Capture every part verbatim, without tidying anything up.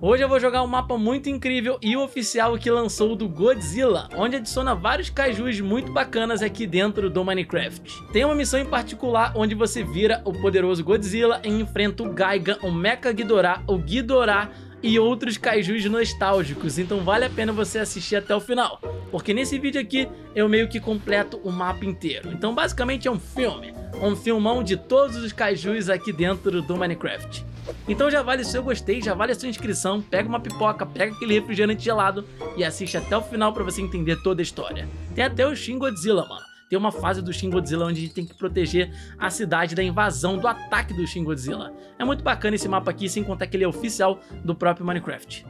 Hoje eu vou jogar um mapa muito incrível e o oficial que lançou do Godzilla, onde adiciona vários kaijus muito bacanas aqui dentro do Minecraft. Tem uma missão em particular onde você vira o poderoso Godzilla e enfrenta o Gigan, o Mecha Ghidorah, o Ghidorah e outros kaijus nostálgicos, então vale a pena você assistir até o final, porque nesse vídeo aqui eu meio que completo o mapa inteiro. Então basicamente é um filme, um filmão de todos os kaijus aqui dentro do Minecraft. Então já vale o seu gostei, já vale a sua inscrição, pega uma pipoca, pega aquele refrigerante gelado e assiste até o final pra você entender toda a história. Tem até o Shin Godzilla, mano. Tem uma fase do Shin Godzilla onde a gente tem que proteger a cidade da invasão, do ataque do Shin Godzilla. É muito bacana esse mapa aqui, sem contar que ele é oficial do próprio Minecraft.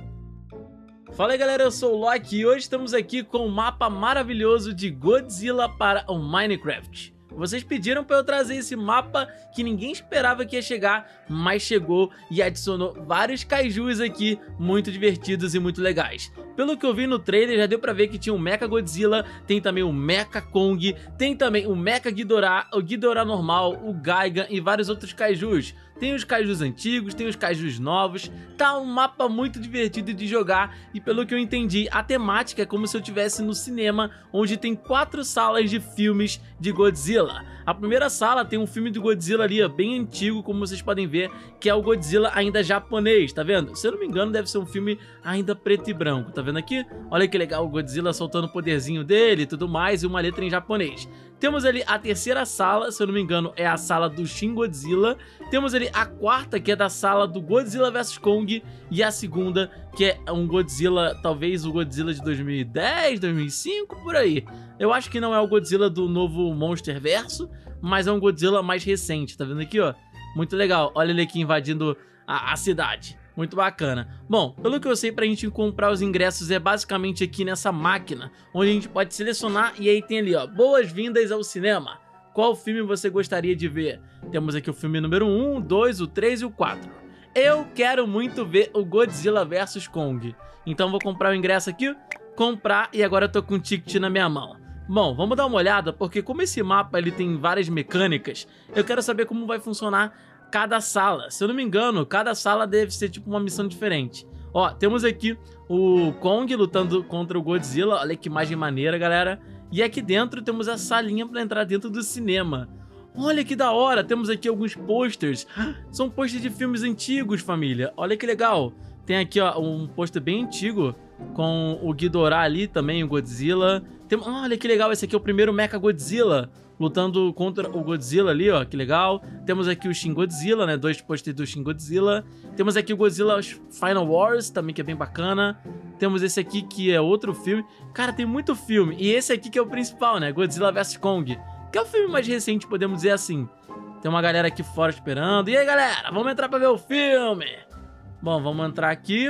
Fala aí galera, eu sou o Loki e hoje estamos aqui com um mapa maravilhoso de Godzilla para o Minecraft. Vocês pediram para eu trazer esse mapa que ninguém esperava que ia chegar, mas chegou e adicionou vários kaijus aqui, muito divertidos e muito legais. Pelo que eu vi no trailer, já deu pra ver que tinha o Mecha Godzilla, tem também o Mecha Kong, tem também o Mecha Ghidorah, o Ghidorah normal, o Gigan e vários outros kaijus. Tem os kaijus antigos, tem os kaijus novos, tá um mapa muito divertido de jogar e pelo que eu entendi, a temática é como se eu estivesse no cinema, onde tem quatro salas de filmes de Godzilla. A primeira sala tem um filme do Godzilla ali, bem antigo, como vocês podem ver, que é o Godzilla ainda japonês, tá vendo? Se eu não me engano, deve ser um filme ainda preto e branco, tá vendo aqui? Olha que legal, o Godzilla soltando o poderzinho dele e tudo mais, e uma letra em japonês. Temos ali a terceira sala, se eu não me engano, é a sala do Shin Godzilla. Temos ali a quarta, que é da sala do Godzilla versus. Kong. E a segunda, que é um Godzilla, talvez o Godzilla de dois mil e dez, dois mil e cinco, por aí. Eu acho que não é o Godzilla do novo Monsterverso, mas é um Godzilla mais recente, tá vendo aqui, ó? Muito legal, olha ele aqui invadindo a, a cidade. Muito bacana. Bom, pelo que eu sei, pra gente comprar os ingressos é basicamente aqui nessa máquina, onde a gente pode selecionar e aí tem ali, ó, boas-vindas ao cinema. Qual filme você gostaria de ver? Temos aqui o filme número um, dois, o três e o quatro. Eu quero muito ver o Godzilla versus. Kong. Então vou comprar o ingresso aqui, comprar e agora eu tô com o ticket na minha mão. Bom, vamos dar uma olhada, porque como esse mapa ele tem várias mecânicas, eu quero saber como vai funcionar cada sala. Se eu não me engano, cada sala deve ser tipo uma missão diferente. Ó, temos aqui o Kong lutando contra o Godzilla. Olha que imagem maneira, galera. E aqui dentro temos a salinha para entrar dentro do cinema. Olha que da hora. Temos aqui alguns posters. São posters de filmes antigos, família. Olha que legal. Tem aqui, ó, um pôster bem antigo com o Ghidorah ali também, o Godzilla. Tem... Olha que legal, esse aqui é o primeiro Mecha Godzilla lutando contra o Godzilla ali, ó, que legal. Temos aqui o Shin Godzilla, né, dois posters do Shin Godzilla. Temos aqui o Godzilla Final Wars, também que é bem bacana. Temos esse aqui que é outro filme. Cara, tem muito filme. E esse aqui que é o principal, né, Godzilla versus. Kong, que é o filme mais recente, podemos dizer assim. Tem uma galera aqui fora esperando. E aí, galera, vamos entrar pra ver o filme. Bom, vamos entrar aqui.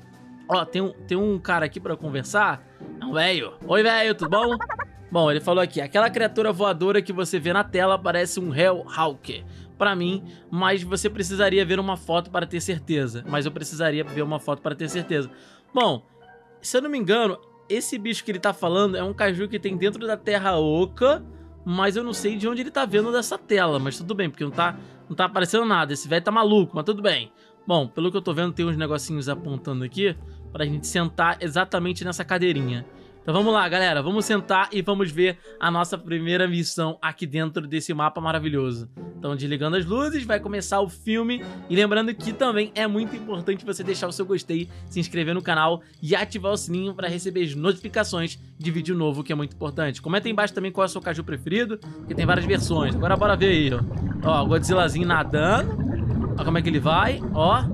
Ó, tem um, tem um cara aqui pra conversar. É um velho. Oi, velho, tudo bom? Bom, ele falou aqui, aquela criatura voadora que você vê na tela parece um Hellhawk pra mim, mas você precisaria ver uma foto para ter certeza. Mas eu precisaria ver uma foto para ter certeza. Bom, se eu não me engano, esse bicho que ele tá falando é um kaiju que tem dentro da Terra Oca, mas eu não sei de onde ele tá vendo dessa tela, mas tudo bem, porque não tá, não tá aparecendo nada. Esse velho tá maluco, mas tudo bem. Bom, pelo que eu tô vendo, tem uns negocinhos apontando aqui pra gente sentar exatamente nessa cadeirinha. Então vamos lá, galera, vamos sentar e vamos ver a nossa primeira missão aqui dentro desse mapa maravilhoso. Então, desligando as luzes, vai começar o filme. E lembrando que também é muito importante você deixar o seu gostei, se inscrever no canal e ativar o sininho para receber as notificações de vídeo novo, que é muito importante. Comenta aí embaixo também qual é o seu kaiju preferido, porque tem várias versões. Agora bora ver aí, ó. Ó, o Godzillazinho nadando. Ó como é que ele vai, ó.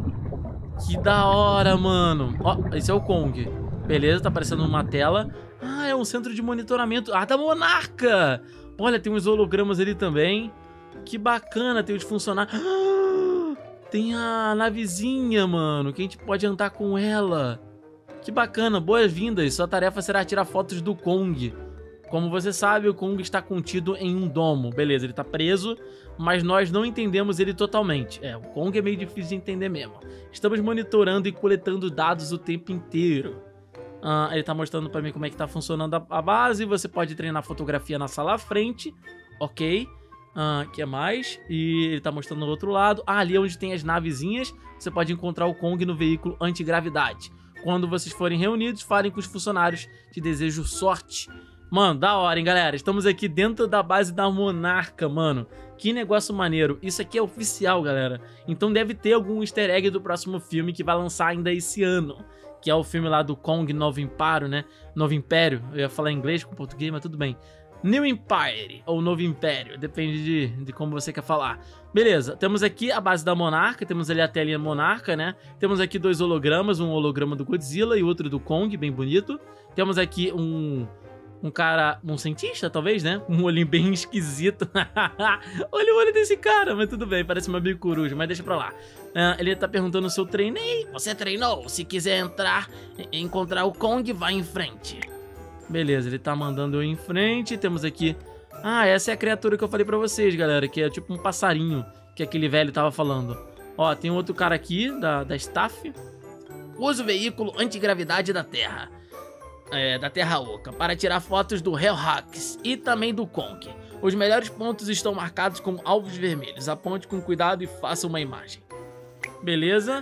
Que da hora, mano. Ó, esse é o Kong. Beleza, tá aparecendo numa tela. Ah, é um centro de monitoramento. Ah, da Monarca! Olha, tem uns hologramas ali também. Que bacana, tem os funcionários. Ah, tem a navezinha, mano, que a gente pode andar com ela. Que bacana, boas-vindas. Sua tarefa será tirar fotos do Kong. Como você sabe, o Kong está contido em um domo. Beleza, ele tá preso, mas nós não entendemos ele totalmente. É, o Kong é meio difícil de entender mesmo. Estamos monitorando e coletando dados o tempo inteiro. Uh, ele tá mostrando pra mim como é que tá funcionando a, a base. Você pode treinar fotografia na sala à frente, ok? Ah, que é mais? E ele tá mostrando no outro lado. Ah, ali é onde tem as navezinhas. Você pode encontrar o Kong no veículo antigravidade. Quando vocês forem reunidos, falem com os funcionários. Te desejo sorte. Mano, da hora, hein, galera? Estamos aqui dentro da base da Monarca, mano. Que negócio maneiro. Isso aqui é oficial, galera. Então deve ter algum easter egg do próximo filme que vai lançar ainda esse ano. Que é o filme lá do Kong Novo Império, né? Novo Império. Eu ia falar inglês com português, mas tudo bem. New Empire, ou Novo Império, depende de, de como você quer falar. Beleza, temos aqui a base da Monarca, temos ali a telinha Monarca, né? Temos aqui dois hologramas, um holograma do Godzilla e outro do Kong, bem bonito. Temos aqui um, um cara, um cientista talvez, né? Um olhinho bem esquisito. Olha o olho desse cara, mas tudo bem, parece uma bicoruja, mas deixa pra lá. Uh, ele tá perguntando se eu treinei. Você treinou? Se quiser entrar e encontrar o Kong, vai em frente. Beleza, ele tá mandando eu em frente. Temos aqui... Ah, essa é a criatura que eu falei pra vocês, galera. Que é tipo um passarinho que aquele velho tava falando. Ó, tem outro cara aqui da, da staff. Use o veículo antigravidade da Terra. É, da Terra Oca. Para tirar fotos do Hellhax e também do Kong. Os melhores pontos estão marcados com alvos vermelhos. Aponte com cuidado e faça uma imagem. Beleza.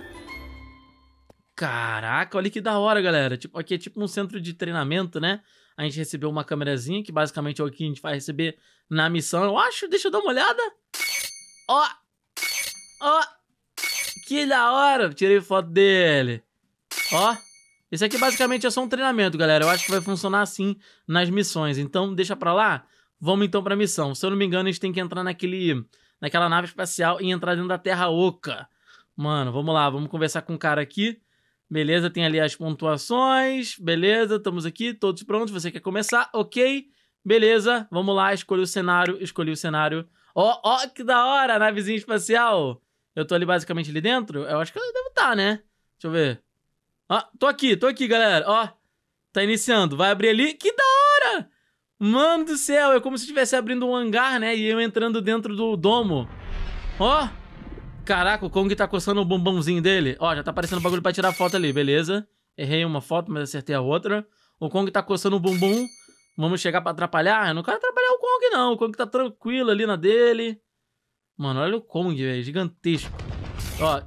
Caraca, olha que da hora, galera. Tipo, aqui é tipo um centro de treinamento, né? A gente recebeu uma câmerazinha, que basicamente é o que a gente vai receber na missão, eu acho. Deixa eu dar uma olhada. Ó. Ó. Que da hora. Tirei foto dele. Ó. Esse aqui basicamente é só um treinamento, galera. Eu acho que vai funcionar assim nas missões. Então, deixa pra lá. Vamos então pra missão. Se eu não me engano, a gente tem que entrar naquele, naquela nave espacial e entrar dentro da Terra Oca. Mano, vamos lá. Vamos conversar com o cara aqui. Beleza, tem ali as pontuações. Beleza, estamos aqui, todos prontos. Você quer começar? Ok. Beleza, vamos lá, escolhi o cenário. Escolhi o cenário. Ó, ó, que da hora, navezinha espacial. Eu tô ali basicamente ali dentro? Eu acho que eu devo estar, né? Deixa eu ver. Ó, tô aqui, tô aqui, galera. Ó, tá iniciando. Vai abrir ali. Que da hora! Mano do céu, é como se estivesse abrindo um hangar, né? E eu entrando dentro do domo. Ó. Caraca, o Kong tá coçando o bombãozinho dele. Ó, já tá aparecendo bagulho pra tirar foto ali, beleza. Errei uma foto, mas acertei a outra. O Kong tá coçando o bumbum. Vamos chegar pra atrapalhar? Eu não quero atrapalhar o Kong, não. O Kong tá tranquilo ali na dele. Mano, olha o Kong, velho. Gigantesco. Ó.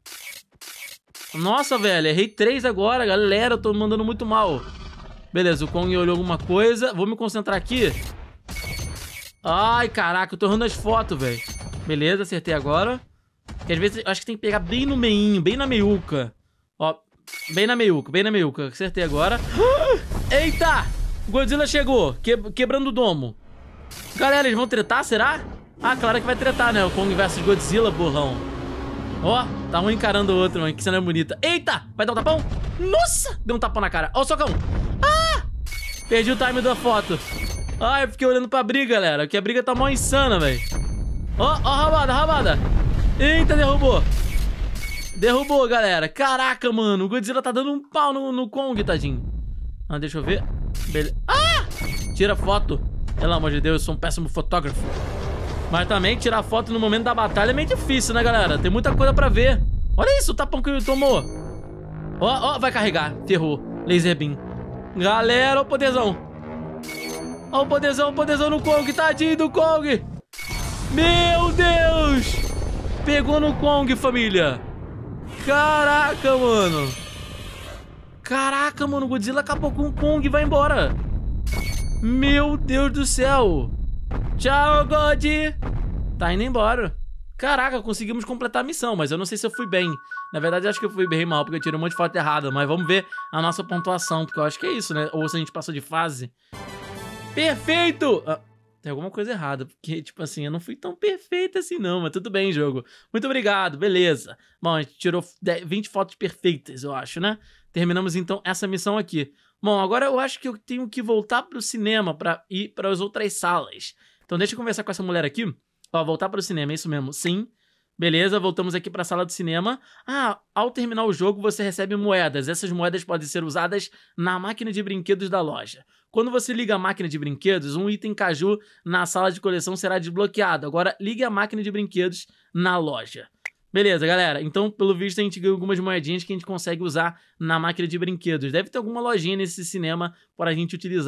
Nossa, velho. Errei três agora, galera. Eu tô mandando muito mal. Beleza, o Kong olhou alguma coisa. Vou me concentrar aqui. Ai, caraca. Eu tô errando as fotos, velho. Beleza, acertei agora. Porque às vezes eu acho que tem que pegar bem no meinho, bem na meiuca. Ó, bem na meiuca, bem na meiuca. Acertei agora. Eita! O Godzilla chegou, que, quebrando o domo. Galera, eles vão tretar, será? Ah, claro que vai tretar, né? O Kong versus Godzilla, burrão. Ó, tá um encarando o outro, mano. Que cena bonita. Eita! Vai dar um tapão? Nossa! Deu um tapão na cara. Ó o socão. Ah! Perdi o time da foto. Ah, eu fiquei olhando pra briga, galera. Porque a briga tá mó insana, velho. Ó, ó, rabada, rabada. Eita, derrubou. Derrubou, galera. Caraca, mano. O Godzilla tá dando um pau no, no Kong, tadinho. Ah, deixa eu ver. Beleza. Ah! Tira foto. Pelo amor de Deus, eu sou um péssimo fotógrafo. Mas também tirar foto no momento da batalha é meio difícil, né, galera? Tem muita coisa pra ver. Olha isso, o tapão que ele tomou. Ó, ó, vai carregar. Ferrou. Laser beam. Galera, ó o poderzão. Ó o poderzão, o poderzão no Kong. Tadinho do Kong. Meu Deus. Pegou no Kong, família. Caraca, mano. Caraca, mano. O Godzilla acabou com o Kong e vai embora. Meu Deus do céu. Tchau, God. Tá indo embora. Caraca, conseguimos completar a missão, mas eu não sei se eu fui bem. Na verdade, eu acho que eu fui bem mal, porque eu tirei um monte de foto errada. Mas vamos ver a nossa pontuação, porque eu acho que é isso, né? Ou se a gente passou de fase. Perfeito! Ah, tem alguma coisa errada, porque, tipo assim, eu não fui tão perfeito assim não, mas tudo bem, jogo. Muito obrigado, beleza. Bom, a gente tirou vinte fotos perfeitas, eu acho, né? Terminamos, então, essa missão aqui. Bom, agora eu acho que eu tenho que voltar pro cinema pra ir para as outras salas. Então deixa eu conversar com essa mulher aqui. Ó, voltar pro cinema, é isso mesmo? Sim. Beleza, voltamos aqui para a sala do cinema. Ah, ao terminar o jogo você recebe moedas. Essas moedas podem ser usadas na máquina de brinquedos da loja. Quando você liga a máquina de brinquedos, um item caju na sala de coleção será desbloqueado. Agora ligue a máquina de brinquedos na loja. Beleza, galera. Então, pelo visto, a gente ganhou algumas moedinhas que a gente consegue usar na máquina de brinquedos. Deve ter alguma lojinha nesse cinema para a gente utilizar.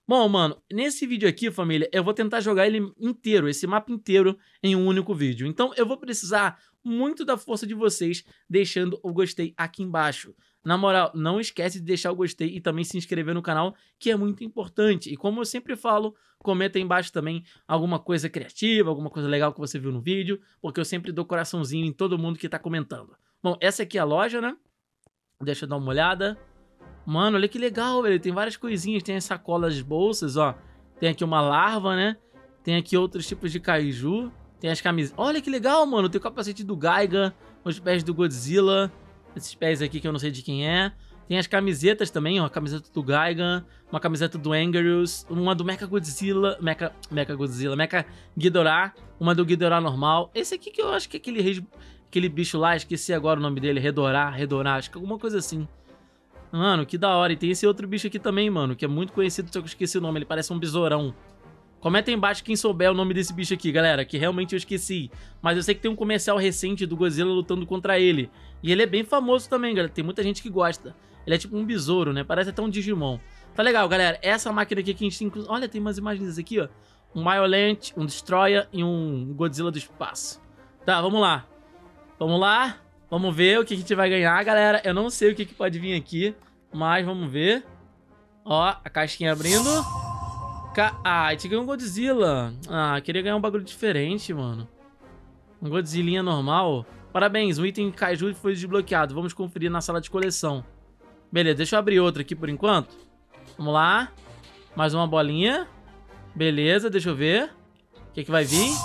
Bom, mano, nesse vídeo aqui, família, eu vou tentar jogar ele inteiro, esse mapa inteiro, em um único vídeo. Então, eu vou precisar muito da força de vocês, deixando o gostei aqui embaixo. Na moral, não esquece de deixar o gostei e também se inscrever no canal, que é muito importante. E como eu sempre falo, comenta aí embaixo também alguma coisa criativa, alguma coisa legal que você viu no vídeo, porque eu sempre dou coraçãozinho em todo mundo que tá comentando. Bom, essa aqui é a loja, né? Deixa eu dar uma olhada. Mano, olha que legal, velho. Tem várias coisinhas. Tem as sacolas, bolsas, ó. Tem aqui uma larva, né? Tem aqui outros tipos de kaiju. Tem as camisas. Olha que legal, mano. Tem o capacete do Gaiga. Os pés do Godzilla. Esses pés aqui que eu não sei de quem é. Tem as camisetas também, ó. A camiseta do Gaiga. Uma camiseta do Angerus. Uma do Mecha Godzilla. Mecha, Mecha Godzilla. Mecha Ghidorah. Uma do Ghidorah normal. Esse aqui que eu acho que é aquele rei... Aquele bicho lá. Esqueci agora o nome dele. Redorah. Redorah. Acho que é alguma coisa assim. Mano, que da hora. E tem esse outro bicho aqui também, mano, que é muito conhecido, só que eu esqueci o nome. Ele parece um besourão. Comenta aí embaixo quem souber o nome desse bicho aqui, galera, que realmente eu esqueci. Mas eu sei que tem um comercial recente do Godzilla lutando contra ele. E ele é bem famoso também, galera. Tem muita gente que gosta. Ele é tipo um besouro, né? Parece até um Digimon. Tá legal, galera. Essa máquina aqui que a gente tem... Inclu... Olha, tem umas imagens aqui, ó. Um Violent, um Destroyer e um Godzilla do espaço. Tá, vamos lá. Vamos lá. Vamos ver o que a gente vai ganhar, galera. Eu não sei o que, que pode vir aqui, mas vamos ver. Ó, a caixinha abrindo. Ca... Ah, a gente ganhou um Godzilla. Ah, queria ganhar um bagulho diferente, mano. Um Godzillinha normal. Parabéns, o item Kaiju foi desbloqueado. Vamos conferir na sala de coleção. Beleza, deixa eu abrir outro aqui por enquanto. Vamos lá. Mais uma bolinha. Beleza, deixa eu ver. O que, que vai vir?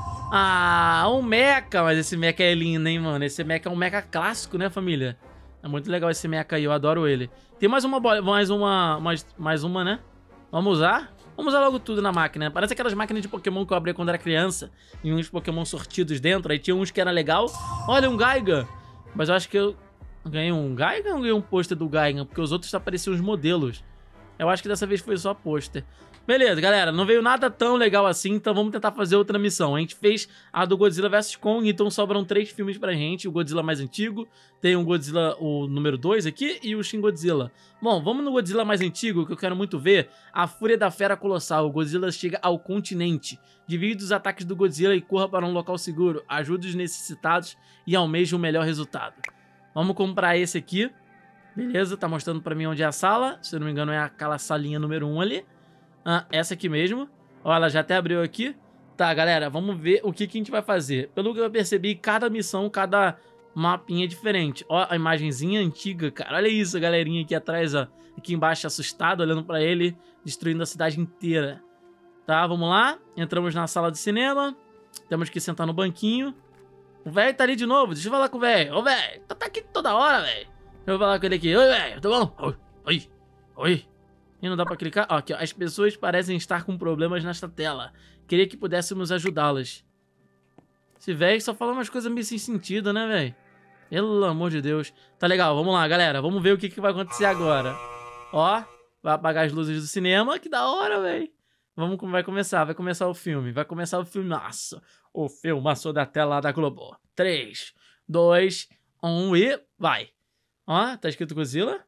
Ah, um mecha, mas esse mecha é lindo, hein, mano. Esse mecha é um mecha clássico, né, família? É muito legal esse mecha aí, eu adoro ele. Tem mais uma bola, mais uma, mais, mais uma, né? Vamos usar? Vamos usar logo tudo na máquina. Parece aquelas máquinas de Pokémon que eu abri quando era criança. E uns Pokémon sortidos dentro, aí tinha uns que era legal. Olha, um Gaiga. Mas eu acho que eu ganhei um Gaiga ou ganhei um pôster do Gaiga? Porque os outros apareciam os modelos. Eu acho que dessa vez foi só pôster. Beleza, galera, não veio nada tão legal assim, então vamos tentar fazer outra missão. A gente fez a do Godzilla versus. Kong, então sobram três filmes pra gente. O Godzilla mais antigo, tem o Godzilla, o número dois aqui, e o Shin Godzilla. Bom, vamos no Godzilla mais antigo, que eu quero muito ver. A Fúria da Fera Colossal. O Godzilla chega ao continente. Divide os ataques do Godzilla e corra para um local seguro. Ajude os necessitados e almeje o melhor resultado. Vamos comprar esse aqui. Beleza, tá mostrando pra mim onde é a sala. Se eu não me engano é aquela salinha número um ali. Ah, essa aqui mesmo. Ó, ela já até abriu aqui. Tá, galera, vamos ver o que, que a gente vai fazer. Pelo que eu percebi, cada missão, cada mapinha é diferente. Ó, a imagenzinha antiga, cara. Olha isso, a galerinha aqui atrás, ó. Aqui embaixo, assustado, olhando pra ele, destruindo a cidade inteira. Tá, vamos lá. Entramos na sala de cinema. Temos que sentar no banquinho. O velho tá ali de novo. Deixa eu falar com o velho. Ô, velho, tá, tá aqui toda hora, velho. Deixa eu falar com ele aqui. Oi, velho, tudo bom? Oi, oi, oi. E não dá pra clicar? Ó, aqui, ó. As pessoas parecem estar com problemas nesta tela. Queria que pudéssemos ajudá-las. Esse velho só fala umas coisas meio sem sentido, né, velho? Pelo amor de Deus. Tá legal, vamos lá, galera. Vamos ver o que, que vai acontecer agora. Ó, vai apagar as luzes do cinema. Que da hora, velho. Vamos, vai começar, vai começar o filme. Vai começar o filmaço. O filmaço da tela da Globo. três, dois, um e vai. Ó, tá escrito Godzilla.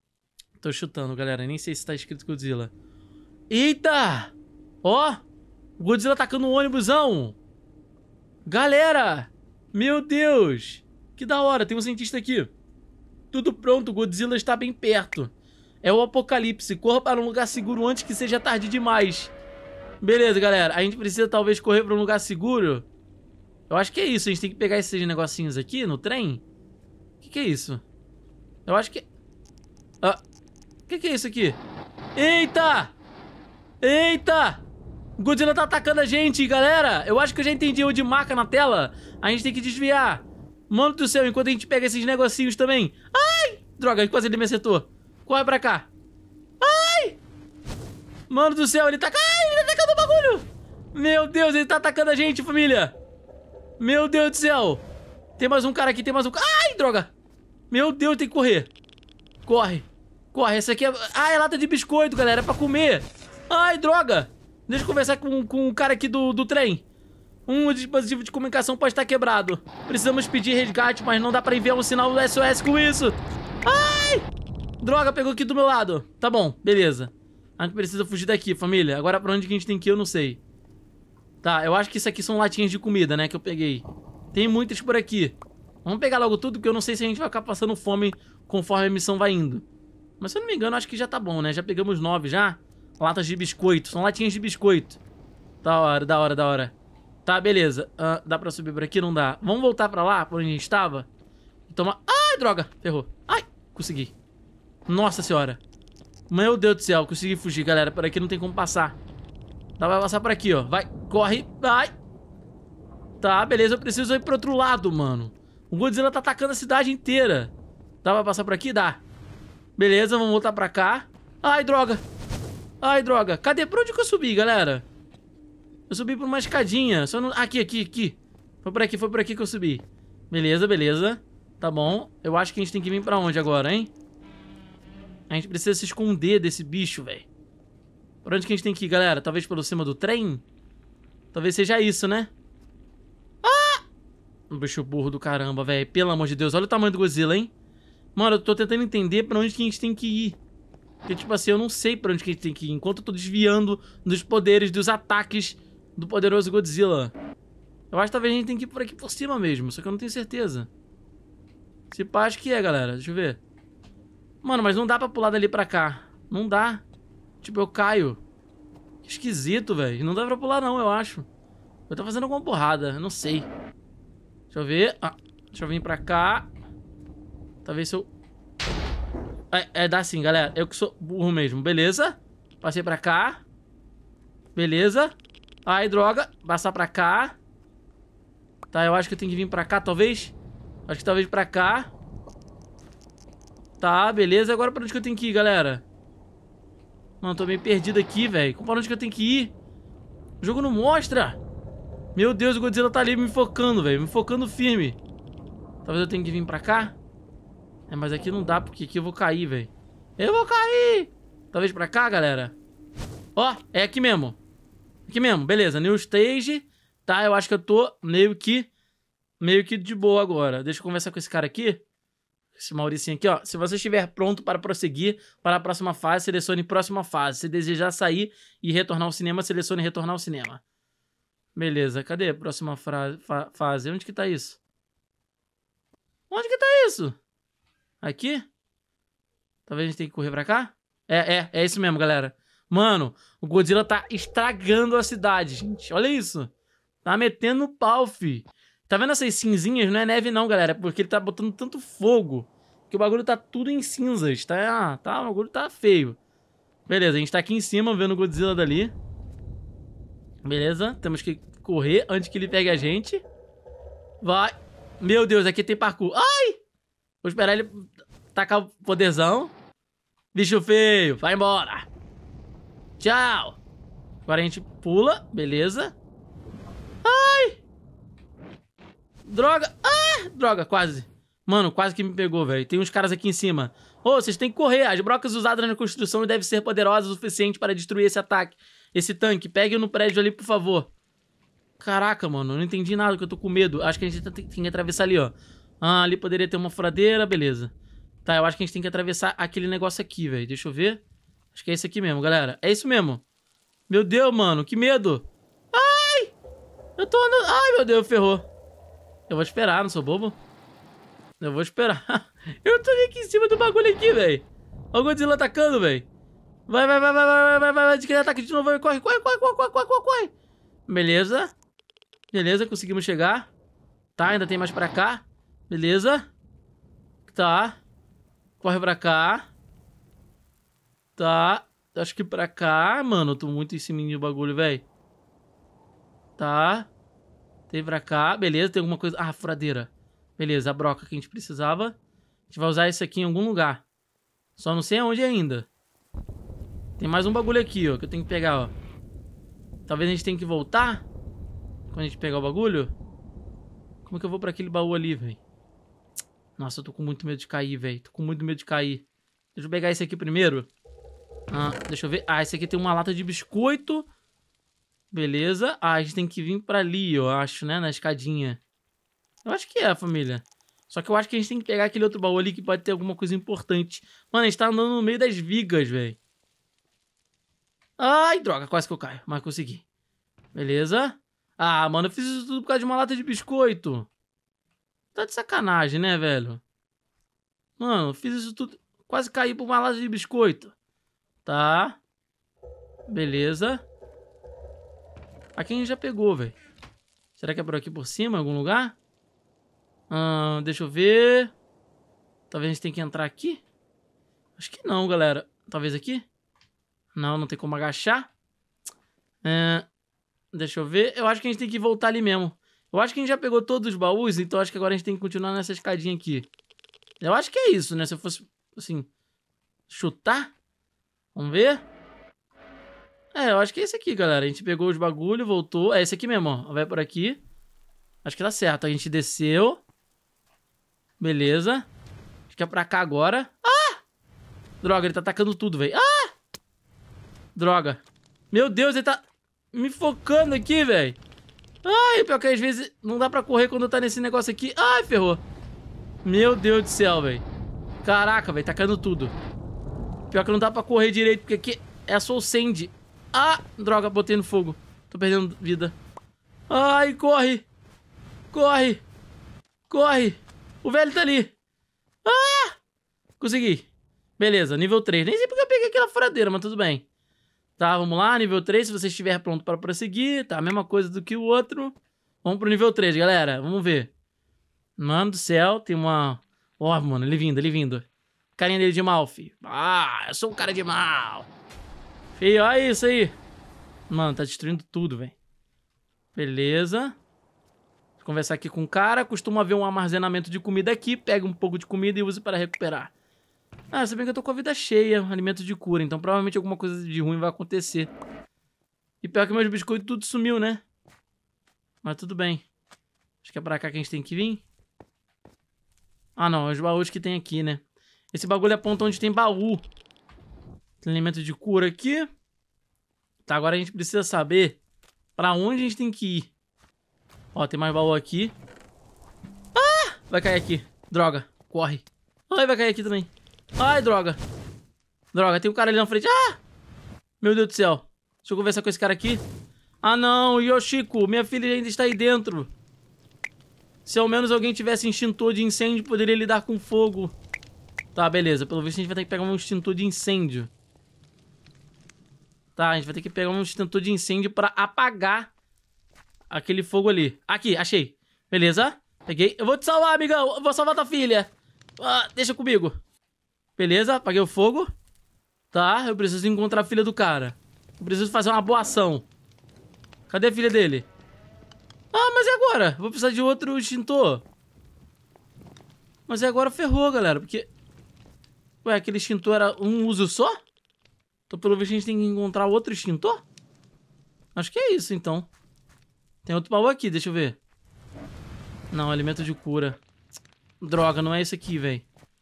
Tô chutando, galera. Nem sei se tá escrito Godzilla. Eita! Ó! O Godzilla atacando um ônibusão! Galera! Meu Deus! Que da hora! Tem um cientista aqui. Tudo pronto, o Godzilla está bem perto. É o apocalipse. Corra para um lugar seguro antes que seja tarde demais. Beleza, galera. A gente precisa talvez correr para um lugar seguro. Eu acho que é isso. A gente tem que pegar esses negocinhos aqui no trem. O que, que é isso? Eu acho que... Ah... O que, que é isso aqui? Eita! Eita! O Godzilla tá atacando a gente, galera. Eu acho que eu já entendi onde marca na tela. A gente tem que desviar. Mano do céu, enquanto a gente pega esses negocinhos também. Ai! Droga, quase ele me acertou. Corre pra cá. Ai! Mano do céu, ele tá... Ai, ele tá atacando o bagulho. Meu Deus, ele tá atacando a gente, família. Meu Deus do céu. Tem mais um cara aqui, tem mais um... Ai, droga. Meu Deus, tem que correr. Corre. Corre, essa aqui é... Ah, é lata de biscoito, galera, é pra comer. Ai, droga. Deixa eu conversar com, com o cara aqui do, do trem. Um dispositivo de comunicação pode estar quebrado. Precisamos pedir resgate, mas não dá pra enviar um sinal do S O S com isso. Ai! Droga, pegou aqui do meu lado. Tá bom, beleza. A gente precisa fugir daqui, família. Agora pra onde que a gente tem que ir, eu não sei. Tá, eu acho que isso aqui são latinhas de comida, né, que eu peguei. Tem muitas por aqui. Vamos pegar logo tudo, porque eu não sei se a gente vai ficar passando fome conforme a missão vai indo. Mas se eu não me engano, acho que já tá bom, né? Já pegamos nove já. Latas de biscoito. São latinhas de biscoito. Da hora, da hora, da hora. Tá, beleza. Uh, dá pra subir por aqui? Não dá. Vamos voltar pra lá, por onde a gente estava. E tomar... Ai, droga. Ferrou. Ai, consegui. Nossa senhora. Meu Deus do céu. Consegui fugir, galera. Por aqui não tem como passar. Dá pra passar por aqui, ó. Vai, corre. Vai. Tá, beleza. Eu preciso ir pro outro lado, mano. O Godzilla tá atacando a cidade inteira. Dá pra passar por aqui? Dá. Beleza, vamos voltar pra cá. Ai, droga. Ai, droga. Cadê? Por onde que eu subi, galera? Eu subi por uma escadinha. Só não... Aqui, aqui, aqui. Foi por aqui, foi por aqui que eu subi. Beleza, beleza. Tá bom. Eu acho que a gente tem que vir pra onde agora, hein? A gente precisa se esconder desse bicho, velho. Por onde que a gente tem que ir, galera? Talvez pelo cima do trem? Talvez seja isso, né? Ah! Um bicho burro do caramba, velho. Pelo amor de Deus. Olha o tamanho do Godzilla, hein? Mano, eu tô tentando entender pra onde que a gente tem que ir. Porque, tipo assim, eu não sei pra onde que a gente tem que ir. Enquanto eu tô desviando dos poderes, dos ataques do poderoso Godzilla. Eu acho que talvez a gente tem que ir por aqui por cima mesmo. Só que eu não tenho certeza. Se pá, acho que é, galera. Deixa eu ver. Mano, mas não dá pra pular dali pra cá. Não dá. Tipo, eu caio. Que esquisito, velho. Não dá pra pular não, eu acho. Eu tô fazendo alguma porrada. Eu não sei. Deixa eu ver. Ah, deixa eu vir pra cá. Talvez se eu... É, é, dá sim, galera. Eu que sou burro mesmo. Beleza. Passei pra cá. Beleza. Ai, droga. Passar pra cá. Tá, eu acho que eu tenho que vir pra cá, talvez. Acho que talvez pra cá. Tá, beleza. Agora pra onde que eu tenho que ir, galera? Mano, tô meio perdido aqui, velho. Pra onde que eu tenho que ir? O jogo não mostra. Meu Deus, o Godzilla tá ali me focando, velho. Me focando firme. Talvez eu tenha que vir pra cá. É, mas aqui não dá, porque aqui eu vou cair, velho. Eu vou cair! Talvez pra cá, galera. Ó, é aqui mesmo. Aqui mesmo, beleza. New stage. Tá, eu acho que eu tô meio que... Meio que de boa agora. Deixa eu conversar com esse cara aqui. Esse Mauricinho aqui, ó. Se você estiver pronto para prosseguir para a próxima fase, selecione próxima fase. Se desejar sair e retornar ao cinema, selecione retornar ao cinema. Beleza, cadê a próxima fa fase? Onde que tá isso? Onde que tá isso? Aqui? Talvez a gente tenha que correr pra cá? É, é, é isso mesmo, galera. Mano, o Godzilla tá estragando a cidade, gente. Olha isso. Tá metendo o pau, fi. Tá vendo essas cinzinhas? Não é neve não, galera. É porque ele tá botando tanto fogo que o bagulho tá tudo em cinzas. Tá, tá, o bagulho tá feio. Beleza, a gente tá aqui em cima vendo o Godzilla dali. Beleza, temos que correr antes que ele pegue a gente. Vai. Meu Deus, aqui tem parkour. Ai! Vou esperar ele tacar o poderzão. Bicho feio, vai embora. Tchau. Agora a gente pula, beleza. Ai! Droga. Ah! Droga, quase. Mano, quase que me pegou, velho. Tem uns caras aqui em cima. Ô, oh, vocês têm que correr. As brocas usadas na construção devem ser poderosas o suficiente para destruir esse ataque. Esse tanque. Pegue no prédio ali, por favor. Caraca, mano. Eu não entendi nada, que eu tô com medo. Acho que a gente tem que atravessar ali, ó. Ah, ali poderia ter uma furadeira. Beleza. Tá, eu acho que a gente tem que atravessar aquele negócio aqui, velho. Deixa eu ver. Acho que é esse aqui mesmo, galera. É isso mesmo. Meu Deus, mano. Que medo. Ai! Eu tô andando... Ai, meu Deus, ferrou. Eu vou esperar, não sou bobo. Eu vou esperar. Eu tô aqui em cima do bagulho aqui, velho. Olha o Godzilla atacando, velho. Vai, vai, vai, vai, vai, vai, vai, vai. Ele ataca de novo. Corre, corre, corre, corre, corre, corre, corre. Beleza. Beleza, conseguimos chegar. Tá, ainda tem mais pra cá. Beleza. Tá. Corre pra cá. Tá. Acho que pra cá. Mano, eu tô muito em cima do bagulho, velho. Tá. Tem pra cá. Beleza, tem alguma coisa... Ah, furadeira. Beleza, a broca que a gente precisava. A gente vai usar isso aqui em algum lugar. Só não sei aonde ainda. Tem mais um bagulho aqui, ó, que eu tenho que pegar, ó. Talvez a gente tenha que voltar quando a gente pegar o bagulho. Como é que eu vou pra aquele baú ali, velho? Nossa, eu tô com muito medo de cair, velho. Tô com muito medo de cair. Deixa eu pegar esse aqui primeiro. Ah, deixa eu ver. Ah, esse aqui tem uma lata de biscoito. Beleza. Ah, a gente tem que vir pra ali, eu acho, né? Na escadinha. Eu acho que é, família. Só que eu acho que a gente tem que pegar aquele outro baú ali que pode ter alguma coisa importante. Mano, a gente tá andando no meio das vigas, velho. Ai, droga, quase que eu caio, mas consegui. Beleza. Ah, mano, eu fiz isso tudo por causa de uma lata de biscoito. Tá de sacanagem, né, velho? Mano, fiz isso tudo... Quase caí por uma lata de biscoito. Tá. Beleza. Aqui a gente já pegou, velho. Será que é por aqui por cima, em algum lugar? Ah, deixa eu ver. Talvez a gente tenha que entrar aqui. Acho que não, galera. Talvez aqui? Não, não tem como agachar. É, deixa eu ver. Eu acho que a gente tem que voltar ali mesmo. Eu acho que a gente já pegou todos os baús, então acho que agora a gente tem que continuar nessa escadinha aqui. Eu acho que é isso, né? Se eu fosse, assim, chutar. Vamos ver. É, eu acho que é esse aqui, galera. A gente pegou os bagulho, voltou. É esse aqui mesmo, ó. Vai por aqui. Acho que dá certo. A gente desceu. Beleza. Acho que é pra cá agora. Ah! Droga, ele tá atacando tudo, velho. Ah! Droga. Meu Deus, ele tá me focando aqui, velho. Ai, pior que às vezes não dá pra correr quando tá nesse negócio aqui. Ai, ferrou. Meu Deus do céu, velho. Caraca, velho, tá caindo tudo. Pior que não dá pra correr direito, porque aqui é só o Sandy. Ah, droga, botei no fogo. Tô perdendo vida. Ai, corre. Corre. Corre. O velho tá ali. Ah! Consegui. Beleza, nível três. Nem sei porque eu peguei aquela furadeira, mas tudo bem. Tá, vamos lá, nível três, se você estiver pronto para prosseguir. Tá, a mesma coisa do que o outro. Vamos pro nível três, galera. Vamos ver. Mano do céu, tem uma... Ó, oh, mano, ele vindo, ele vindo. Carinha dele de mal, filho. Ah, eu sou um cara de mal. Filho, olha isso aí. Mano, tá destruindo tudo, velho. Beleza. Vou conversar aqui com o cara. Costuma haver um armazenamento de comida aqui. Pega um pouco de comida e use para recuperar. Ah, se bem que eu tô com a vida cheia, alimento de cura, então provavelmente alguma coisa de ruim vai acontecer. E pior que meus biscoitos tudo sumiu, né? Mas tudo bem. Acho que é pra cá que a gente tem que vir. Ah, não, os baús que tem aqui, né? Esse bagulho aponta onde tem baú. Tem alimento de cura aqui. Tá, agora a gente precisa saber pra onde a gente tem que ir. Ó, tem mais baú aqui. Ah! Vai cair aqui. Droga, corre. Ai, vai cair aqui também. Ai, droga. Droga, tem um cara ali na frente. Ah! Meu Deus do céu. Deixa eu conversar com esse cara aqui. Ah, não. Yoshiko, minha filha ainda está aí dentro. Se ao menos alguém tivesse extintor de incêndio, poderia lidar com fogo. Tá, beleza. Pelo visto a gente vai ter que pegar um extintor de incêndio. Tá, a gente vai ter que pegar um extintor de incêndio pra apagar aquele fogo ali. Aqui, achei. Beleza. Peguei. Eu vou te salvar, amigão. Eu vou salvar tua filha. Ah, deixa comigo. Beleza, apaguei o fogo. Tá, eu preciso encontrar a filha do cara. Eu preciso fazer uma boa ação. Cadê a filha dele? Ah, mas e agora? Vou precisar de outro extintor. Mas e agora ferrou, galera, porque... Ué, aquele extintor era um uso só? Então pelo visto a gente tem que encontrar outro extintor? Acho que é isso, então. Tem outro baú aqui, deixa eu ver. Não, alimento de cura. Droga, não é esse aqui, velho.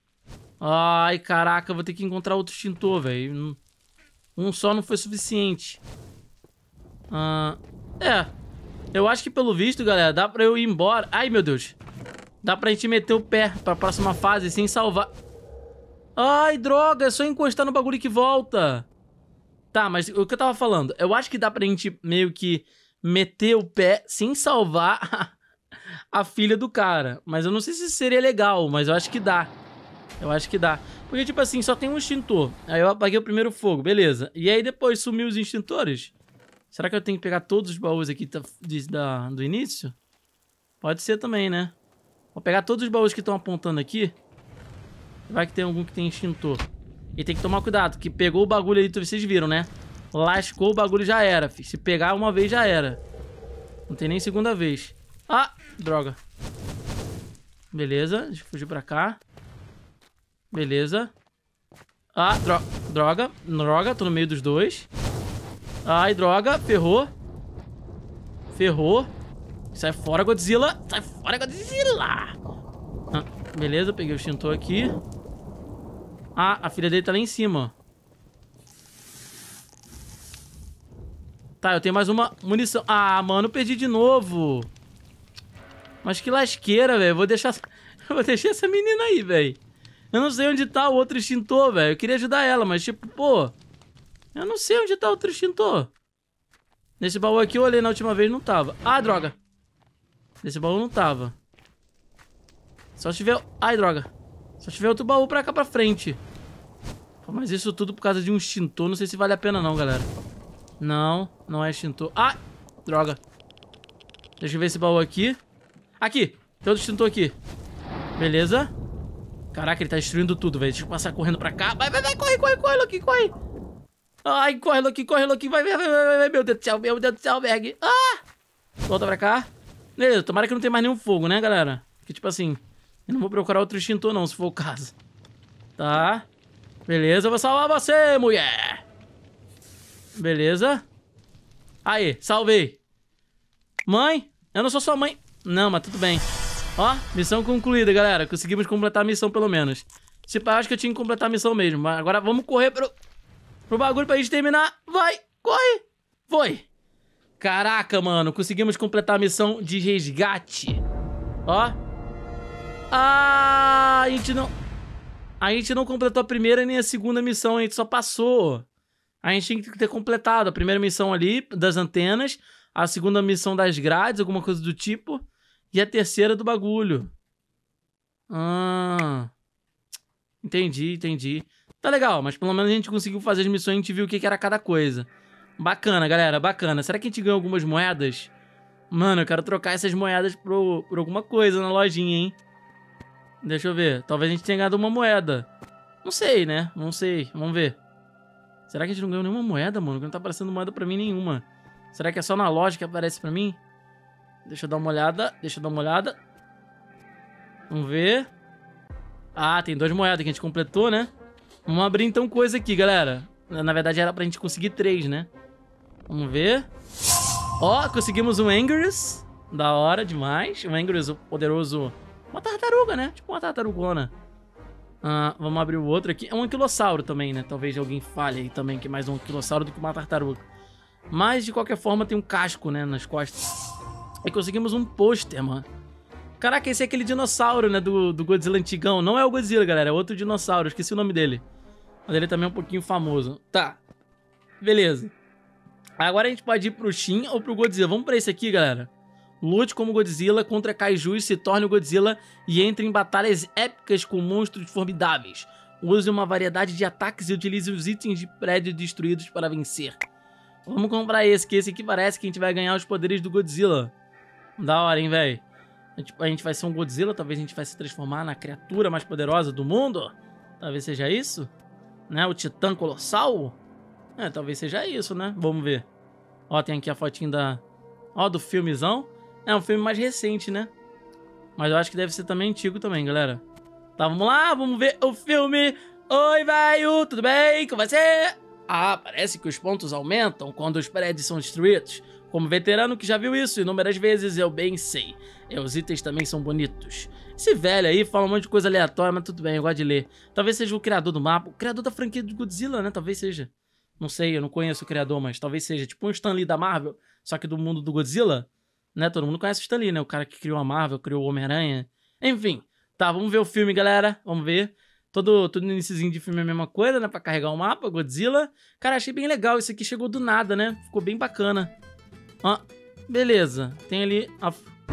Ai, caraca, eu vou ter que encontrar outro extintor, velho. Um só não foi suficiente. Ah, é. Eu acho que pelo visto, galera, dá pra eu ir embora. Ai, meu Deus. Dá pra gente meter o pé pra próxima fase sem salvar. Ai, droga, é só encostar no bagulho que volta. Tá, mas o que eu tava falando, eu acho que dá pra gente meio que meter o pé sem salvar a filha do cara. Mas eu não sei se seria legal, mas eu acho que dá. Eu acho que dá. Porque, tipo assim, só tem um extintor. Aí eu apaguei o primeiro fogo, beleza. E aí depois sumiu os extintores. Será que eu tenho que pegar todos os baús aqui de, da, do início? Pode ser também, né? Vou pegar todos os baús que estão apontando aqui. Vai que tem algum que tem extintor. E tem que tomar cuidado, que pegou o bagulho ali, vocês viram, né? Lascou o bagulho, já era, filho. Se pegar uma vez, já era. Não tem nem segunda vez. Ah, droga. Beleza, deixa eu fugir pra cá. Beleza. Ah, dro droga. Droga, tô no meio dos dois. Ai, droga, ferrou. Ferrou. Sai fora, Godzilla. Sai fora, Godzilla. Ah, beleza, peguei o extintor aqui. Ah, a filha dele tá lá em cima. Tá, eu tenho mais uma munição. Ah, mano, eu perdi de novo. Mas que lasqueira, velho. Vou deixar... Vou deixar essa menina aí, velho. Eu não sei onde tá o outro extintor, velho. Eu queria ajudar ela, mas tipo, pô... Eu não sei onde tá o outro extintor. Nesse baú aqui eu olhei na última vez, não tava. Ah, droga. Nesse baú não tava. Só se tiver... Ai, droga. Só se tiver outro baú pra cá pra frente. Pô, mas isso tudo por causa de um extintor. Não sei se vale a pena não, galera. Não, não é extintor. Ah, droga. Deixa eu ver esse baú aqui. Aqui, tem outro extintor aqui. Beleza. Caraca, ele tá destruindo tudo, velho. Deixa eu passar correndo pra cá. Vai, vai, vai, corre, corre, corre, Loki, corre. Ai, corre, Loki, corre, Loki. Vai, vai, vai, vai, vai. Meu Deus do céu, meu Deus do céu, Berg. Ah! Volta pra cá. Beleza, tomara que não tenha mais nenhum fogo, né, galera? Porque, tipo assim, eu não vou procurar outro extintor, não, se for o caso. Tá. Beleza, eu vou salvar você, mulher. Beleza. Aí, salvei. Mãe, eu não sou sua mãe. Não, mas tudo bem. Ó, missão concluída, galera. Conseguimos completar a missão, pelo menos. Tipo, eu acho que eu tinha que completar a missão mesmo. Mas agora vamos correr pro, pro bagulho pra gente terminar. Vai, corre. Foi. Caraca, mano. Conseguimos completar a missão de resgate. Ó. Ah, a gente não... A gente não completou a primeira nem a segunda missão. A gente só passou. A gente tinha que ter completado a primeira missão ali, das antenas. A segunda missão das grades, alguma coisa do tipo. E a terceira do bagulho. Ah. Entendi, entendi. Tá legal, mas pelo menos a gente conseguiu fazer as missões e a gente viu o que era cada coisa. Bacana, galera, bacana. Será que a gente ganhou algumas moedas? Mano, eu quero trocar essas moedas por, por alguma coisa na lojinha, hein? Deixa eu ver. Talvez a gente tenha ganhado uma moeda. Não sei, né? Não sei. Vamos ver. Será que a gente não ganhou nenhuma moeda, mano? Não tá aparecendo moeda pra mim nenhuma. Será que é só na loja que aparece pra mim? Deixa eu dar uma olhada. Deixa eu dar uma olhada. Vamos ver. Ah, tem duas moedas que a gente completou, né? Vamos abrir então coisa aqui, galera. Na verdade era pra gente conseguir três, né? Vamos ver. Ó, conseguimos um Angerus. Da hora demais. Um Angerus, o poderoso... Uma tartaruga, né? Tipo uma tartarugona. Ah, vamos abrir o outro aqui. É um anquilossauro também, né? Talvez alguém fale aí também que é mais um anquilossauro do que uma tartaruga. Mas, de qualquer forma, tem um casco, né? Nas costas. E conseguimos um pôster, mano. Caraca, esse é aquele dinossauro, né? Do, do Godzilla antigão. Não é o Godzilla, galera. É outro dinossauro. Esqueci o nome dele. Mas ele também é um pouquinho famoso. Tá. Beleza. Agora a gente pode ir pro Shin ou pro Godzilla. Vamos pra esse aqui, galera. Lute como Godzilla contra Kaijus, se torne o Godzilla e entre em batalhas épicas com monstros formidáveis. Use uma variedade de ataques e utilize os itens de prédios destruídos para vencer. Vamos comprar esse, que esse aqui parece que a gente vai ganhar os poderes do Godzilla. Da hora, hein, velho? A gente, a gente vai ser um Godzilla, talvez a gente vai se transformar na criatura mais poderosa do mundo. Talvez seja isso, né? O Titã Colossal. É, talvez seja isso, né? Vamos ver. Ó, tem aqui a fotinha da... Ó, do filmezão. É um filme mais recente, né? Mas eu acho que deve ser também antigo também, galera. Tá, vamos lá, vamos ver o filme. Oi, velho, tudo bem com você? Ah, parece que os pontos aumentam quando os prédios são destruídos. Como veterano que já viu isso inúmeras vezes, eu bem sei. E os itens também são bonitos. Esse velho aí fala um monte de coisa aleatória, mas tudo bem, eu gosto de ler. Talvez seja o criador do mapa, o criador da franquia do Godzilla, né? Talvez seja. Não sei, eu não conheço o criador, mas talvez seja. Tipo um Stan Lee da Marvel, só que do mundo do Godzilla. Né? Todo mundo conhece o Stan Lee, né? O cara que criou a Marvel, criou o Homem-Aranha. Enfim. Tá, vamos ver o filme, galera. Vamos ver. Todo, todo iniciozinho de filme é a mesma coisa, né? Pra carregar o mapa, Godzilla. Cara, achei bem legal. Isso aqui chegou do nada, né? Ficou bem bacana. Ó, beleza. Tem ali a...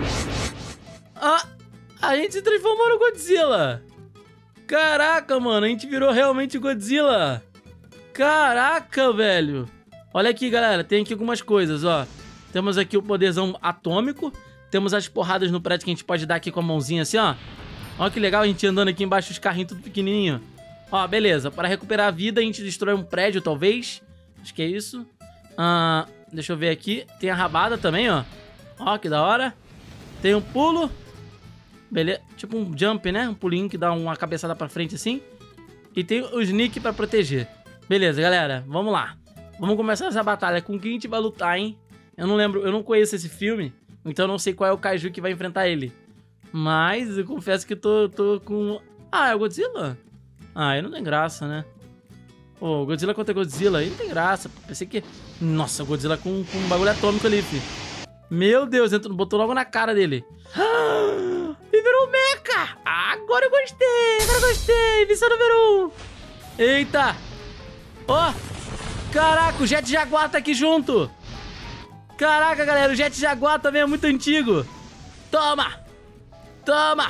Ah, a gente se transformou no Godzilla. Caraca, mano. A gente virou realmente Godzilla. Caraca, velho. Olha aqui, galera. Tem aqui algumas coisas, ó. Temos aqui o poderzão atômico. Temos as porradas no prédio que a gente pode dar aqui com a mãozinha assim, ó. Olha que legal a gente andando aqui embaixo dos carrinhos tudo pequenininho. Ó, beleza. Para recuperar a vida, a gente destrói um prédio, talvez. Acho que é isso. Ah, deixa eu ver aqui. Tem a rabada também, ó. Ó, que da hora. Tem um pulo. Beleza. Tipo um jump, né? Um pulinho que dá uma cabeçada pra frente assim. E tem o sneak pra proteger. Beleza, galera. Vamos lá. Vamos começar essa batalha. Com quem a gente vai lutar, hein? Eu não lembro, eu não conheço esse filme, então eu não sei qual é o Kaiju que vai enfrentar ele. Mas eu confesso que eu tô, tô com... Ah, é o Godzilla? Ah, aí não tem graça, né? Pô, Godzilla contra Godzilla, aí não tem graça. Pensei que... Nossa, o Godzilla com, com um bagulho atômico ali, filho. Meu Deus, entrou, botou logo na cara dele. Ah, e virou um mecha! Agora eu gostei, agora eu gostei. Missão número um. Eita! Ó! Caraca, o Jet Jaguar tá aqui junto. Caraca, galera, o Jet Jaguar também é muito antigo. Toma. Toma.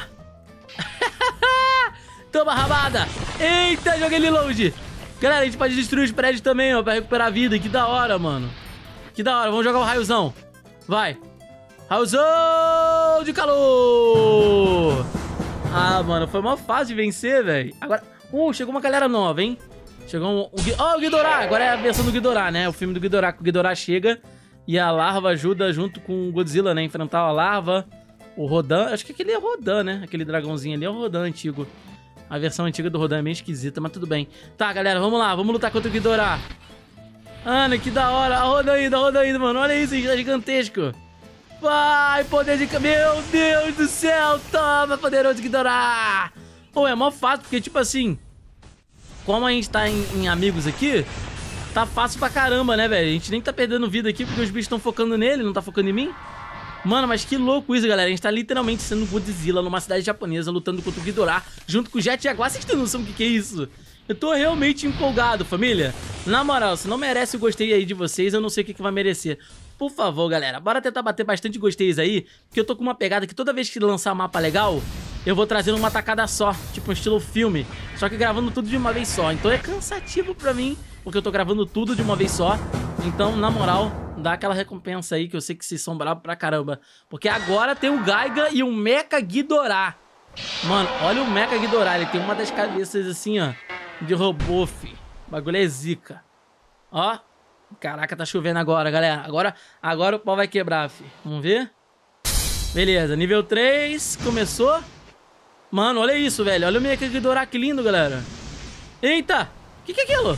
Toma, rabada. Eita, joguei ele longe. Galera, a gente pode destruir os prédios também, ó, pra recuperar a vida. Que da hora, mano. Que da hora. Vamos jogar o raiozão. Vai. Raiozão de calor. Ah, mano, foi uma fase de vencer, velho. Agora... Uh, chegou uma galera nova, hein? Chegou um... um... Oh, o Ghidorah. Agora é a versão do Ghidorah, né? O filme do Ghidorah. Que o Ghidorah chega e a larva ajuda junto com o Godzilla, né? Enfrentar a larva. O Rodan. Acho que aquele é o Rodan, né? Aquele dragãozinho ali é o Rodan antigo. A versão antiga do Rodan é meio esquisita, mas tudo bem. Tá, galera, vamos lá. Vamos lutar contra o Ghidorah. Ana, que da hora. A roda ainda, a roda ainda, mano. Olha isso, é gigantesco. Vai, poder de... Meu Deus do céu. Toma, poderoso Ghidorah. Pô, é mó fácil, porque, tipo assim... Como a gente tá em, em amigos aqui... Tá fácil pra caramba, né, velho? A gente nem tá perdendo vida aqui, porque os bichos estão focando nele, não tá focando em mim. Mano, mas que louco isso, galera. A gente tá literalmente sendo Godzilla numa cidade japonesa, lutando contra o Ghidorah, junto com o Jet Jaguar. Vocês têm noção do que que é isso? Eu tô realmente empolgado, família. Na moral, se não merece o gostei aí de vocês, eu não sei o que que vai merecer. Por favor, galera, bora tentar bater bastante gosteios aí, porque eu tô com uma pegada que toda vez que lançar mapa legal, eu vou trazendo uma tacada só, tipo um estilo filme, só que gravando tudo de uma vez só. Então é cansativo pra mim, porque eu tô gravando tudo de uma vez só. Então, na moral, dá aquela recompensa aí, que eu sei que vocês são bravos pra caramba. Porque agora tem o Gaiga e o Mecha Ghidorah. Mano, olha o Mecha Ghidorah, ele tem uma das cabeças assim, ó, de robô, fi. O bagulho é zica. Ó. Caraca, tá chovendo agora, galera. Agora, agora o pau vai quebrar, fi. Vamos ver? Beleza, nível três. Começou. Mano, olha isso, velho. Olha o Mecha Ghidorah, que lindo, galera. Eita. O que que é aquilo?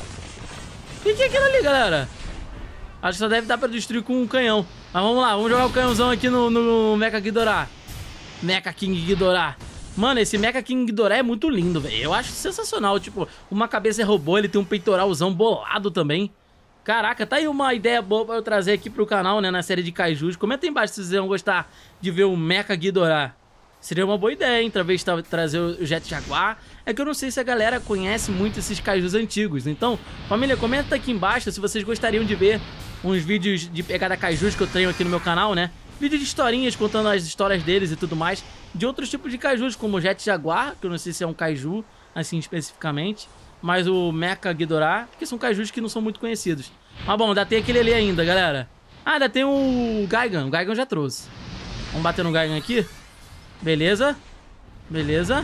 O que que é aquilo ali, galera? Acho que só deve dar pra destruir com um canhão. Mas vamos lá, vamos jogar o canhãozão aqui no, no Mecha Ghidorah. Mecha King Ghidorah. Mano, esse Mecha King Ghidorah é muito lindo, velho. Eu acho sensacional. Tipo, uma cabeça é robô, ele tem um peitoralzão bolado também. Caraca, tá aí uma ideia boa pra eu trazer aqui pro canal, né, na série de Kaijus. Comenta aí embaixo se vocês vão gostar de ver o Mecha Ghidorah. Seria uma boa ideia, hein, talvez trazer o Jet Jaguar. É que eu não sei se a galera conhece muito esses Kaijus antigos. Então, família, comenta aqui embaixo se vocês gostariam de ver uns vídeos de pegada Kaijus que eu tenho aqui no meu canal, né? Vídeo de historinhas, contando as histórias deles e tudo mais. De outros tipos de Kaijus, como o Jet Jaguar, que eu não sei se é um Kaiju, assim, especificamente. Mas o Mecha Ghidorah, que são Kaijus que não são muito conhecidos. Mas bom, ainda tem aquele ali ainda, galera. Ah, ainda tem o Gaigan. O Gaigan eu já trouxe. Vamos bater no Gaigan aqui. Beleza. Beleza.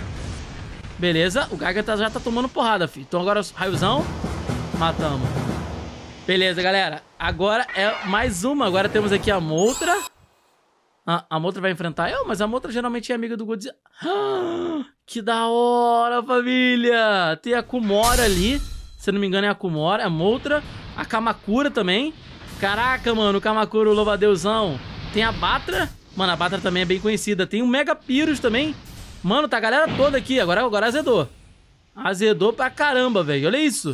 Beleza. O Gaigan tá, já tá tomando porrada, filho. Então agora o raiozão. Matamos. Beleza, galera. Agora é mais uma. Agora temos aqui a Mothra. Ah, a Mothra vai enfrentar eu, mas a Mothra geralmente é amiga do Godzilla. Ah, que da hora, família. Tem a Kumora ali. Se eu não me engano é a Kumora, a Mothra. A Kamakura também. Caraca, mano, o Kamakura, o louva-a-deusão. Tem a Batra. Mano, a Batra também é bem conhecida. Tem o Mega Pyrus também. Mano, tá a galera toda aqui. Agora, agora azedou. Azedou pra caramba, velho. Olha isso.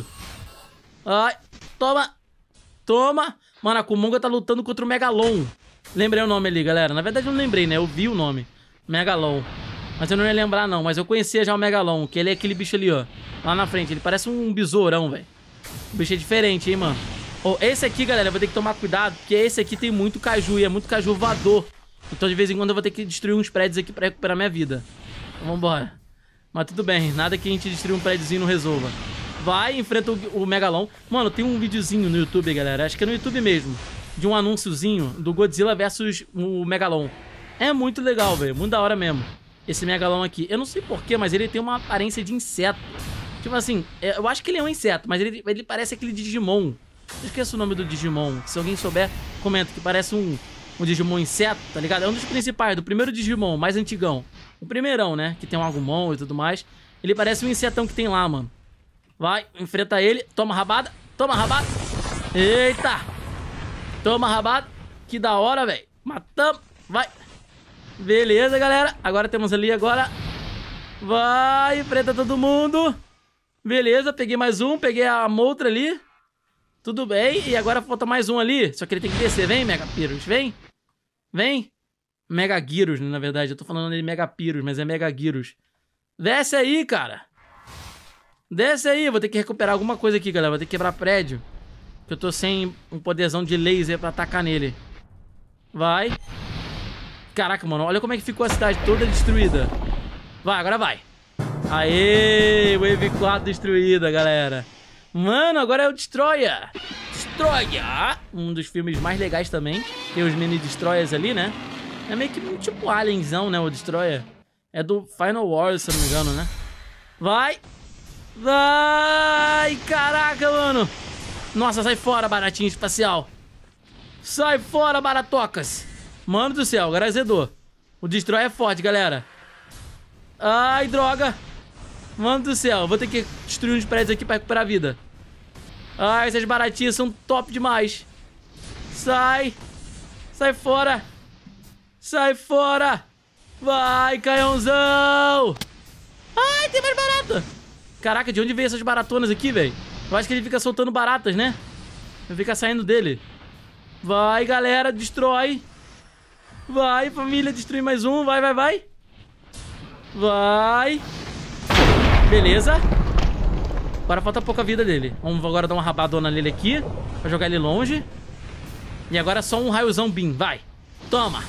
Ai, toma. Toma. Mano, a Kumonga tá lutando contra o Megalon. Lembrei o nome ali, galera. Na verdade eu não lembrei, né? Eu vi o nome. Megalon. Mas eu não ia lembrar, não. Mas eu conhecia já o Megalon. Que ele é aquele bicho ali, ó. Lá na frente. Ele parece um besourão, velho. O bicho é diferente, hein, mano. Oh, esse aqui, galera, eu vou ter que tomar cuidado. Porque esse aqui tem muito caju. E é muito caju voador. Então, de vez em quando, eu vou ter que destruir uns prédios aqui pra recuperar minha vida. Então, vambora. Mas tudo bem. Nada que a gente destruir um prédiozinho não resolva. Vai, enfrenta o, o Megalon. Mano, tem um videozinho no YouTube, galera. Acho que é no YouTube mesmo. De um anúnciozinho do Godzilla versus o Megalon. É muito legal, velho. Muito da hora mesmo. Esse Megalon aqui. Eu não sei porquê, mas ele tem uma aparência de inseto. Tipo assim, eu acho que ele é um inseto, mas ele, ele parece aquele Digimon. Eu esqueço o nome do Digimon. Se alguém souber, comenta que parece um, um Digimon inseto, tá ligado? É um dos principais, do primeiro Digimon, mais antigão. O primeirão, né? Que tem um Agumon e tudo mais. Ele parece um insetão que tem lá, mano. Vai, enfrenta ele. Toma rabada. Toma rabada. Eita. Toma rabada. Que da hora, velho. Matamos. Vai. Beleza, galera. Agora temos ali, agora. Vai, enfrenta todo mundo. Beleza, peguei mais um. Peguei a Mothra ali. Tudo bem. E agora falta mais um ali. Só que ele tem que descer. Vem, Mega Pyrus. Vem. Vem. Mega Gyros, na verdade. Eu tô falando de Mega Pyrus, mas é Mega Gyros. Desce aí, cara. Desce aí. Vou ter que recuperar alguma coisa aqui, galera. Vou ter que quebrar prédio. Que eu tô sem um poderzão de laser pra atacar nele. Vai. Caraca, mano, olha como é que ficou a cidade toda destruída. Vai, agora vai. Aê, Wave quatro destruída, galera. Mano, agora é o Destroyer. Destroyer. Um dos filmes mais legais também. Tem os mini Destroyers ali, né? É meio que um tipo alienzão, né, o Destroyer. É do Final Wars, se eu não me engano, né? Vai. Vai. Caraca, mano. Nossa, sai fora, baratinho espacial. Sai fora, baratocas. Mano do céu, agora azedou. O Destroyer é forte, galera. Ai, droga. Mano do céu, vou ter que destruir uns prédios aqui pra recuperar a vida. Ai, essas baratinhas são top demais. Sai. Sai fora. Sai fora. Vai, canhãozão. Ai, tem mais barata. Caraca, de onde veio essas baratonas aqui, velho? Eu acho que ele fica soltando baratas, né? Vai ficar saindo dele. Vai, galera, destrói. Vai, família, destruir mais um. Vai, vai, vai. Vai. Beleza. Agora falta pouca vida dele. Vamos agora dar uma rabadona nele aqui pra jogar ele longe. E agora só um raiozão beam. Vai. Toma.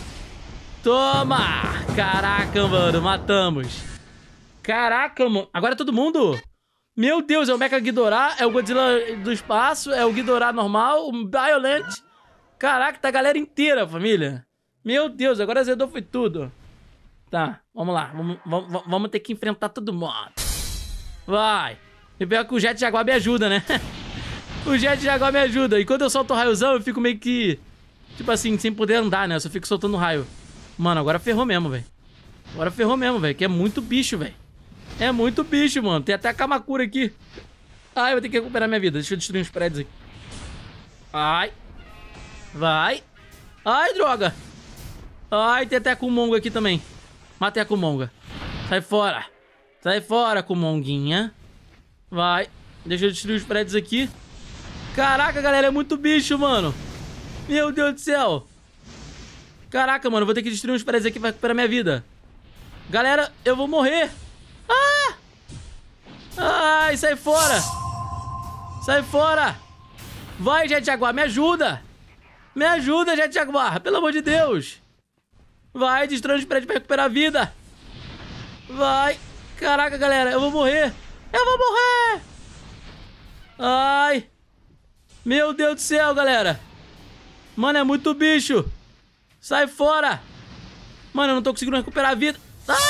Toma. Caraca, mano. Matamos. Caraca, mano. Agora é todo mundo. Meu Deus, é o Mecha Ghidorah. É o Godzilla do espaço. É o Ghidorah normal. O Violent. Caraca, tá a galera inteira, família. Meu Deus, agora azedou foi tudo. Tá, vamos lá. Vamos, vamos, vamos ter que enfrentar todo mundo. Vai. E pior que o Jet Jaguar me ajuda, né? O Jet Jaguar me ajuda. E quando eu solto o raiozão, eu fico meio que... Tipo assim, sem poder andar, né? Eu só fico soltando raio. Mano, agora ferrou mesmo, velho. Agora ferrou mesmo, velho. Que é muito bicho, velho. É muito bicho, mano. Tem até a Kamakura aqui. Ai, eu vou ter que recuperar minha vida. Deixa eu destruir uns prédios aqui. Ai. Vai. Ai, droga. Ai, tem até a Kumonga aqui também. Matei a Kumonga. Sai fora. Sai fora, Kumonguinha. Vai. Deixa eu destruir os prédios aqui. Caraca, galera, é muito bicho, mano. Meu Deus do céu. Caraca, mano, vou ter que destruir uns prédios aqui pra recuperar minha vida. Galera, eu vou morrer. Ah! Ai, sai fora. Sai fora. Vai, Jet Jaguar, me ajuda. Me ajuda, Jet Jaguar, pelo amor de Deus. Vai, destrói os prédios pra recuperar a vida. Vai. Caraca, galera, eu vou morrer. Eu vou morrer. Ai. Meu Deus do céu, galera. Mano, é muito bicho. Sai fora. Mano, eu não tô conseguindo recuperar a vida.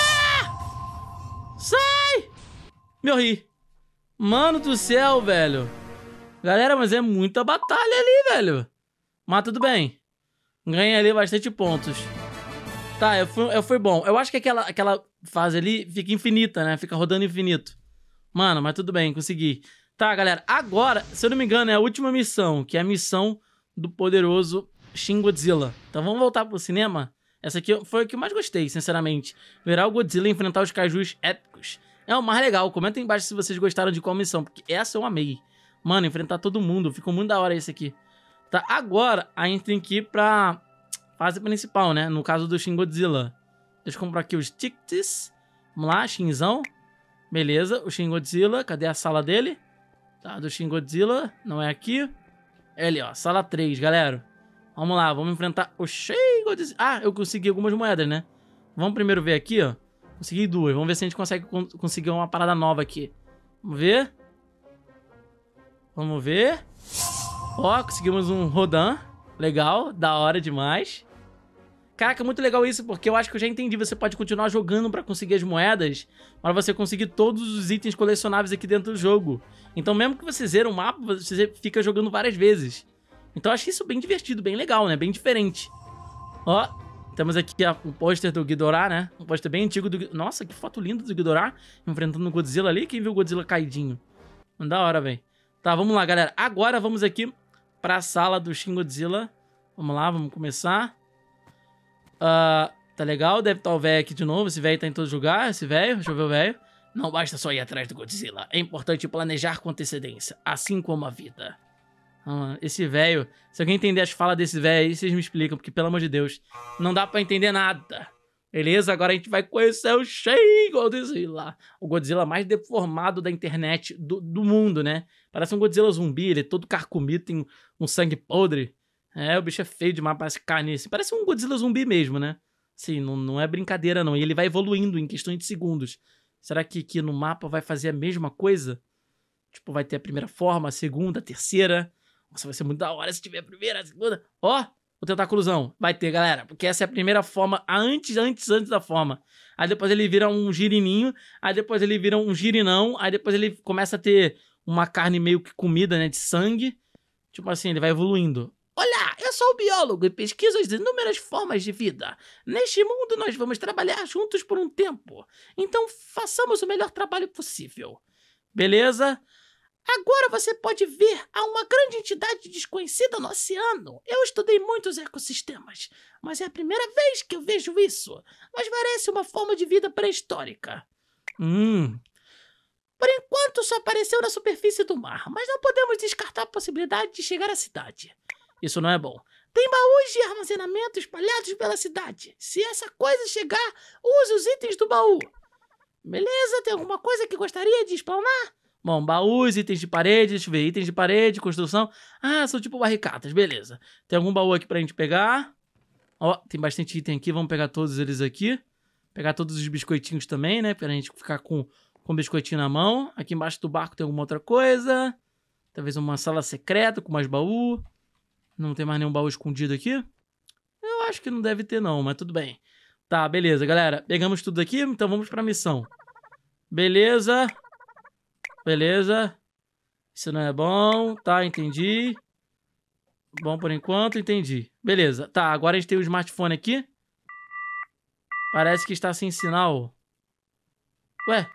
Ah! Sai. Morri. Mano do céu, velho. Galera, mas é muita batalha ali, velho. Mas tudo bem. Ganhei ali bastante pontos. Tá, eu fui, eu fui bom. Eu acho que aquela, aquela fase ali fica infinita, né? Fica rodando infinito. Mano, mas tudo bem, consegui. Tá, galera, agora, se eu não me engano, é a última missão, que é a missão do poderoso Shin Godzilla. Então vamos voltar pro cinema. Essa aqui foi a que eu mais gostei, sinceramente. Virar o Godzilla e enfrentar os kaijus épicos. É o mais legal. Comenta aí embaixo se vocês gostaram de qual missão, porque essa eu amei. Mano, enfrentar todo mundo. Ficou muito da hora esse aqui. Tá, agora a gente tem que ir pra fase principal, né? No caso do Shin Godzilla. Deixa eu comprar aqui os tickets. Vamos lá, Shinzão. Beleza, o Shin Godzilla. Cadê a sala dele? Tá, do Shin Godzilla. Não é aqui. É ali, ó. Sala três, galera. Vamos lá, vamos enfrentar o Shin Godzilla. Ah, eu consegui algumas moedas, né? Vamos primeiro ver aqui, ó. Consegui duas. Vamos ver se a gente consegue conseguir uma parada nova aqui. Vamos ver. Vamos ver. Ó, conseguimos um Rodan. Legal, da hora demais. Caraca, muito legal isso, porque eu acho que eu já entendi. Você pode continuar jogando pra conseguir as moedas, para você conseguir todos os itens colecionáveis aqui dentro do jogo. Então mesmo que você zera o mapa, você fica jogando várias vezes. Então eu acho isso bem divertido, bem legal, né? Bem diferente. Ó, temos aqui o pôster do Ghidorah, né? Um pôster bem antigo do... Nossa, que foto linda do Ghidorah enfrentando o Godzilla ali. Quem viu o Godzilla caidinho? Da hora, velho. Tá, vamos lá, galera. Agora vamos aqui pra sala do Shin Godzilla. Vamos lá, vamos começar. Uh, tá legal, deve estar o velho aqui de novo. Esse velho tá em todo lugar, esse velho. Deixa eu ver o velho. Não basta só ir atrás do Godzilla. É importante planejar com antecedência, assim como a vida. Ah, esse velho... Se alguém entender as falas desse velho aí, vocês me explicam, porque pelo amor de Deus, não dá pra entender nada. Beleza, agora a gente vai conhecer o Shin Godzilla. O Godzilla mais deformado da internet, do, do mundo, né? Parece um Godzilla zumbi, ele é todo carcomido, tem um sangue podre. É, o bicho é feio demais, parece carne. Assim, parece um Godzilla zumbi mesmo, né? Sim, não, não é brincadeira não. E ele vai evoluindo em questões de segundos. Será que aqui no mapa vai fazer a mesma coisa? Tipo, vai ter a primeira forma, a segunda, a terceira. Nossa, vai ser muito da hora se tiver a primeira, a segunda. Ó, o tentáculozão. Vai ter, galera. Porque essa é a primeira forma, antes, antes, antes da forma. Aí depois ele vira um girininho. Aí depois ele vira um girinão. Aí depois ele começa a ter uma carne meio que comida, né? De sangue. Tipo assim, ele vai evoluindo. Olá, eu sou o biólogo e pesquiso as inúmeras formas de vida. Neste mundo nós vamos trabalhar juntos por um tempo. Então façamos o melhor trabalho possível. Beleza? Agora você pode ver há uma grande entidade desconhecida no oceano. Eu estudei muitos ecossistemas, mas é a primeira vez que eu vejo isso. Mas parece uma forma de vida pré-histórica. Hum. Por enquanto só apareceu na superfície do mar, mas não podemos descartar a possibilidade de chegar à cidade. Isso não é bom. Tem baús de armazenamento espalhados pela cidade. Se essa coisa chegar, use os itens do baú. Beleza? Tem alguma coisa que gostaria de spawnar? Bom, baús, itens de parede, deixa eu ver, itens de parede, construção. Ah, são tipo barricadas, beleza. Tem algum baú aqui pra gente pegar? Ó, tem bastante item aqui, vamos pegar todos eles aqui. Pegar todos os biscoitinhos também, né, pra gente ficar com, com o biscoitinho na mão. Aqui embaixo do barco tem alguma outra coisa. Talvez uma sala secreta com mais baú. Não tem mais nenhum baú escondido aqui? Eu acho que não deve ter não, mas tudo bem. Tá, beleza, galera. Pegamos tudo aqui, então vamos pra missão. Beleza. Beleza. Isso não é bom. Tá, entendi. Bom por enquanto, entendi. Beleza. Tá, agora a gente tem o smartphone aqui. Parece que está sem sinal. Ué.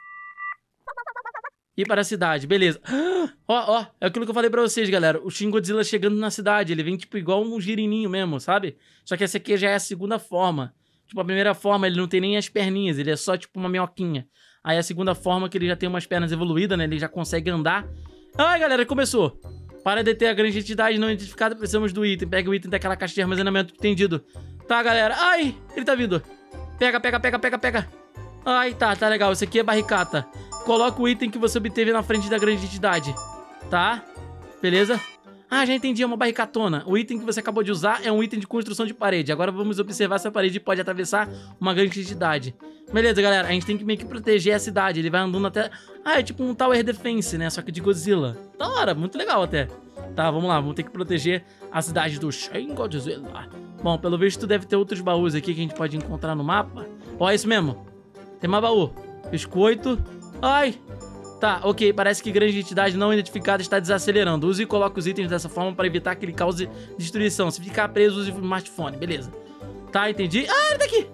Ir para a cidade, beleza. Ó, ó, é aquilo que eu falei pra vocês, galera. O Shin Godzilla chegando na cidade, ele vem tipo igual um girininho mesmo, sabe? Só que essa aqui já é a segunda forma. Tipo, a primeira forma ele não tem nem as perninhas, ele é só tipo uma minhoquinha. Aí a segunda forma que ele já tem umas pernas evoluídas, né? Ele já consegue andar. Ai, galera, começou. Para deter a grande entidade não identificada, precisamos do item. Pega o item daquela caixa de armazenamento, entendido. Tá, galera. Ai, ele tá vindo. Pega, pega, pega, pega, pega. Ai, tá, tá legal. Esse aqui é barricata. Coloca o item que você obteve na frente da grande entidade. Tá? Beleza? Ah, já entendi, é uma barricatona. O item que você acabou de usar é um item de construção de parede. Agora vamos observar se a parede pode atravessar uma grande entidade. Beleza, galera, a gente tem que meio que proteger a cidade. Ele vai andando até... Ah, é tipo um Tower Defense, né? Só que de Godzilla. Da hora, muito legal até. Tá, vamos lá, vamos ter que proteger a cidade do Shin Godzilla. Bom, pelo visto deve ter outros baús aqui que a gente pode encontrar no mapa. Ó, é isso mesmo. Tem mais baú. Biscoito. Ai. Tá, ok, parece que grande entidade não identificada está desacelerando. Use e coloque os itens dessa forma para evitar que ele cause destruição. Se ficar preso, use o smartphone, beleza. Tá, entendi. Ah, ele tá aqui.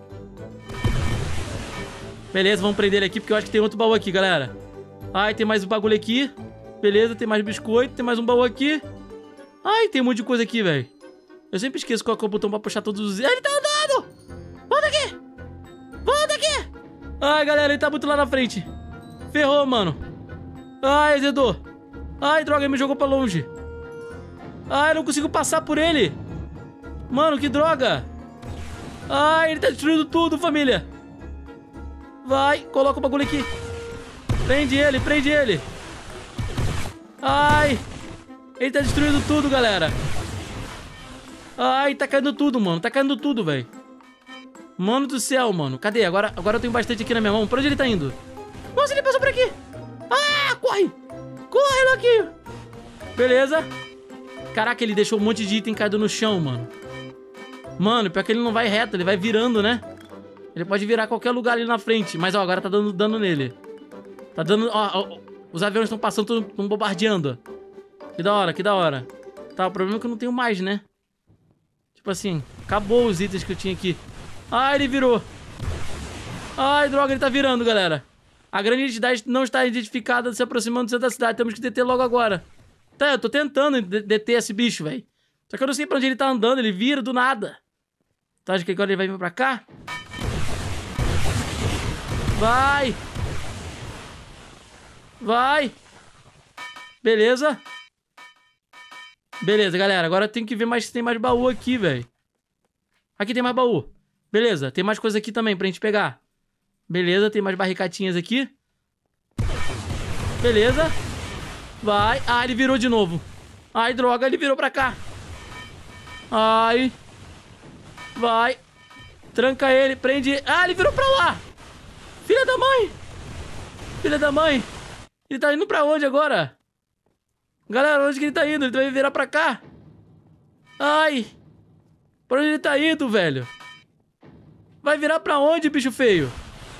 Beleza, vamos prender ele aqui porque eu acho que tem outro baú aqui, galera. Ai, tem mais um bagulho aqui. Beleza, tem mais biscoito, tem mais um baú aqui. Ai, tem um monte de coisa aqui, velho. Eu sempre esqueço qual é o botão pra puxar todos os... Ah, ele tá andando! Volta aqui! Volta aqui! Ai, galera, ele tá muito lá na frente. Ferrou, mano. Ai, azedou. Ai, droga, ele me jogou pra longe. Ai, não consigo passar por ele. Mano, que droga. Ai, ele tá destruindo tudo, família. Vai, coloca o bagulho aqui. Prende ele, prende ele. Ai. Ele tá destruindo tudo, galera. Ai, tá caindo tudo, mano. Tá caindo tudo, velho. Mano do céu, mano. Cadê? Agora, agora eu tenho bastante aqui na minha mão. Pra onde ele tá indo? Nossa, ele passou por aqui. Ah, corre. Corre, Loquinho. Beleza. Caraca, ele deixou um monte de item caído no chão, mano. Mano, pior que ele não vai reto. Ele vai virando, né? Ele pode virar qualquer lugar ali na frente. Mas, ó, agora tá dando dano nele. Tá dando... Ó, ó, os aviões estão passando, estão bombardeando. Que da hora, que da hora. Tá, o problema é que eu não tenho mais, né? Tipo assim, acabou os itens que eu tinha aqui. Ai, ele virou. Ai, droga, ele tá virando, galera. A grande entidade não está identificada se aproximando do centro da cidade. Temos que deter logo agora. Tá, eu tô tentando deter esse bicho, velho. Só que eu não sei pra onde ele tá andando. Ele vira do nada. Tá, acho que agora ele vai vir pra cá. Vai. Vai. Beleza. Beleza, galera. Agora eu tenho que ver mais se tem mais baú aqui, velho. Aqui tem mais baú. Beleza, tem mais coisa aqui também pra gente pegar. Beleza, tem mais barricatinhas aqui. Beleza. Vai. Ah, ele virou de novo. Ai, droga, ele virou pra cá. Ai. Vai. Tranca ele, prende. Ah, ele virou pra lá. Filha da mãe. Filha da mãe. Ele tá indo pra onde agora? Galera, onde que ele tá indo? Ele vai virar pra cá. Ai. Pra onde ele tá indo, velho? Vai virar pra onde, bicho feio?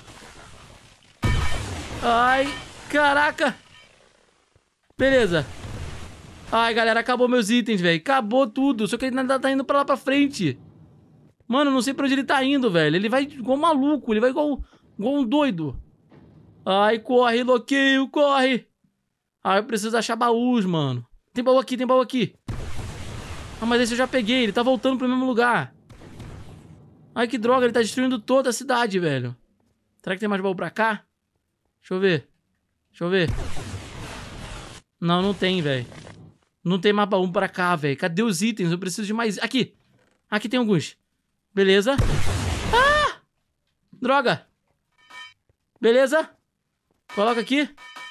Ai, caraca. Beleza. Ai, galera, acabou meus itens, velho. Acabou tudo. Só que ele ainda tá indo pra lá pra frente. Mano, não sei pra onde ele tá indo, velho. Ele vai igual um maluco. Ele vai igual, igual um doido. Ai, corre, louquinho, corre. Ai, eu preciso achar baús, mano. Tem baú aqui, tem baú aqui. Ah, mas esse eu já peguei. Ele tá voltando pro mesmo lugar. Ai, que droga. Ele tá destruindo toda a cidade, velho. Será que tem mais baú pra cá? Deixa eu ver. Deixa eu ver. Não, não tem, velho. Não tem mais baú pra cá, velho. Cadê os itens? Eu preciso de mais... Aqui. Aqui tem alguns. Beleza. Ah! Droga. Beleza. Coloca aqui.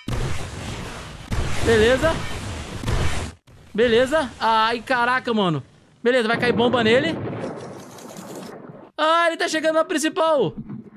Beleza. Beleza. Ai, caraca, mano. Beleza, vai cair bomba nele. Ah, ele tá chegando na principal.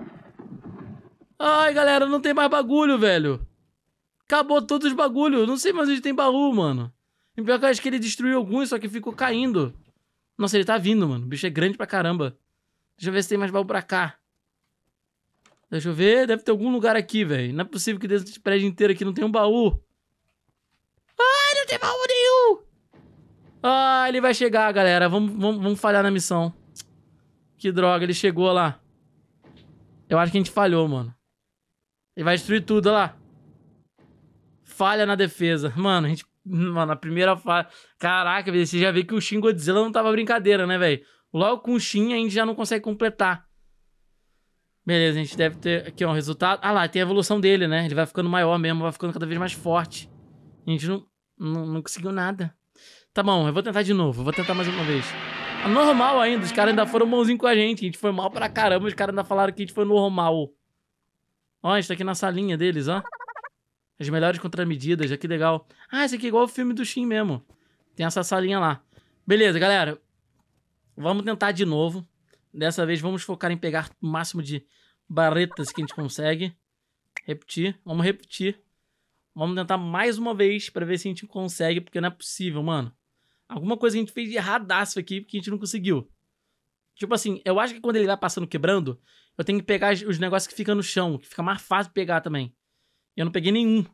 Ai, galera, não tem mais bagulho, velho. Acabou todos os bagulhos. Não sei mais onde tem baú, mano. E pior que eu acho que ele destruiu alguns, só que ficou caindo. Nossa, ele tá vindo, mano. O bicho é grande pra caramba. Deixa eu ver se tem mais baú pra cá. Deixa eu ver. Deve ter algum lugar aqui, velho. Não é possível que desse prédio inteiro aqui não tenha um baú. Ai, não tem baú nenhum. Ah, ele vai chegar, galera. Vamos, vamos, vamos falhar na missão. Que droga, ele chegou lá. Eu acho que a gente falhou, mano. Ele vai destruir tudo, olha lá. Falha na defesa. Mano, a gente... Mano, a primeira falha... Caraca, você já vê que o Shin Godzilla não tava brincadeira, né, velho? Logo com o Shin a gente já não consegue completar. Beleza, a gente deve ter aqui, ó, um resultado. Ah lá, tem a evolução dele, né? Ele vai ficando maior mesmo, vai ficando cada vez mais forte. A gente não, não, não conseguiu nada. Tá bom, eu vou tentar de novo. Eu vou tentar mais uma vez. Normal ainda, os caras ainda foram bonzinhos com a gente. A gente foi mal pra caramba, os caras ainda falaram que a gente foi normal. Ó, a gente tá aqui na salinha deles, ó. As melhores contramedidas, já que legal. Ah, esse aqui é igual o filme do Shin mesmo. Tem essa salinha lá. Beleza, galera. Vamos tentar de novo. Dessa vez vamos focar em pegar o máximo de barretas que a gente consegue. Repetir. Vamos repetir. Vamos tentar mais uma vez pra ver se a gente consegue, porque não é possível, mano. Alguma coisa a gente fez de erradaço aqui, porque a gente não conseguiu. Tipo assim, eu acho que quando ele vai passando quebrando, eu tenho que pegar os negócios que ficam no chão, que fica mais fácil de pegar também. E eu não peguei nenhum.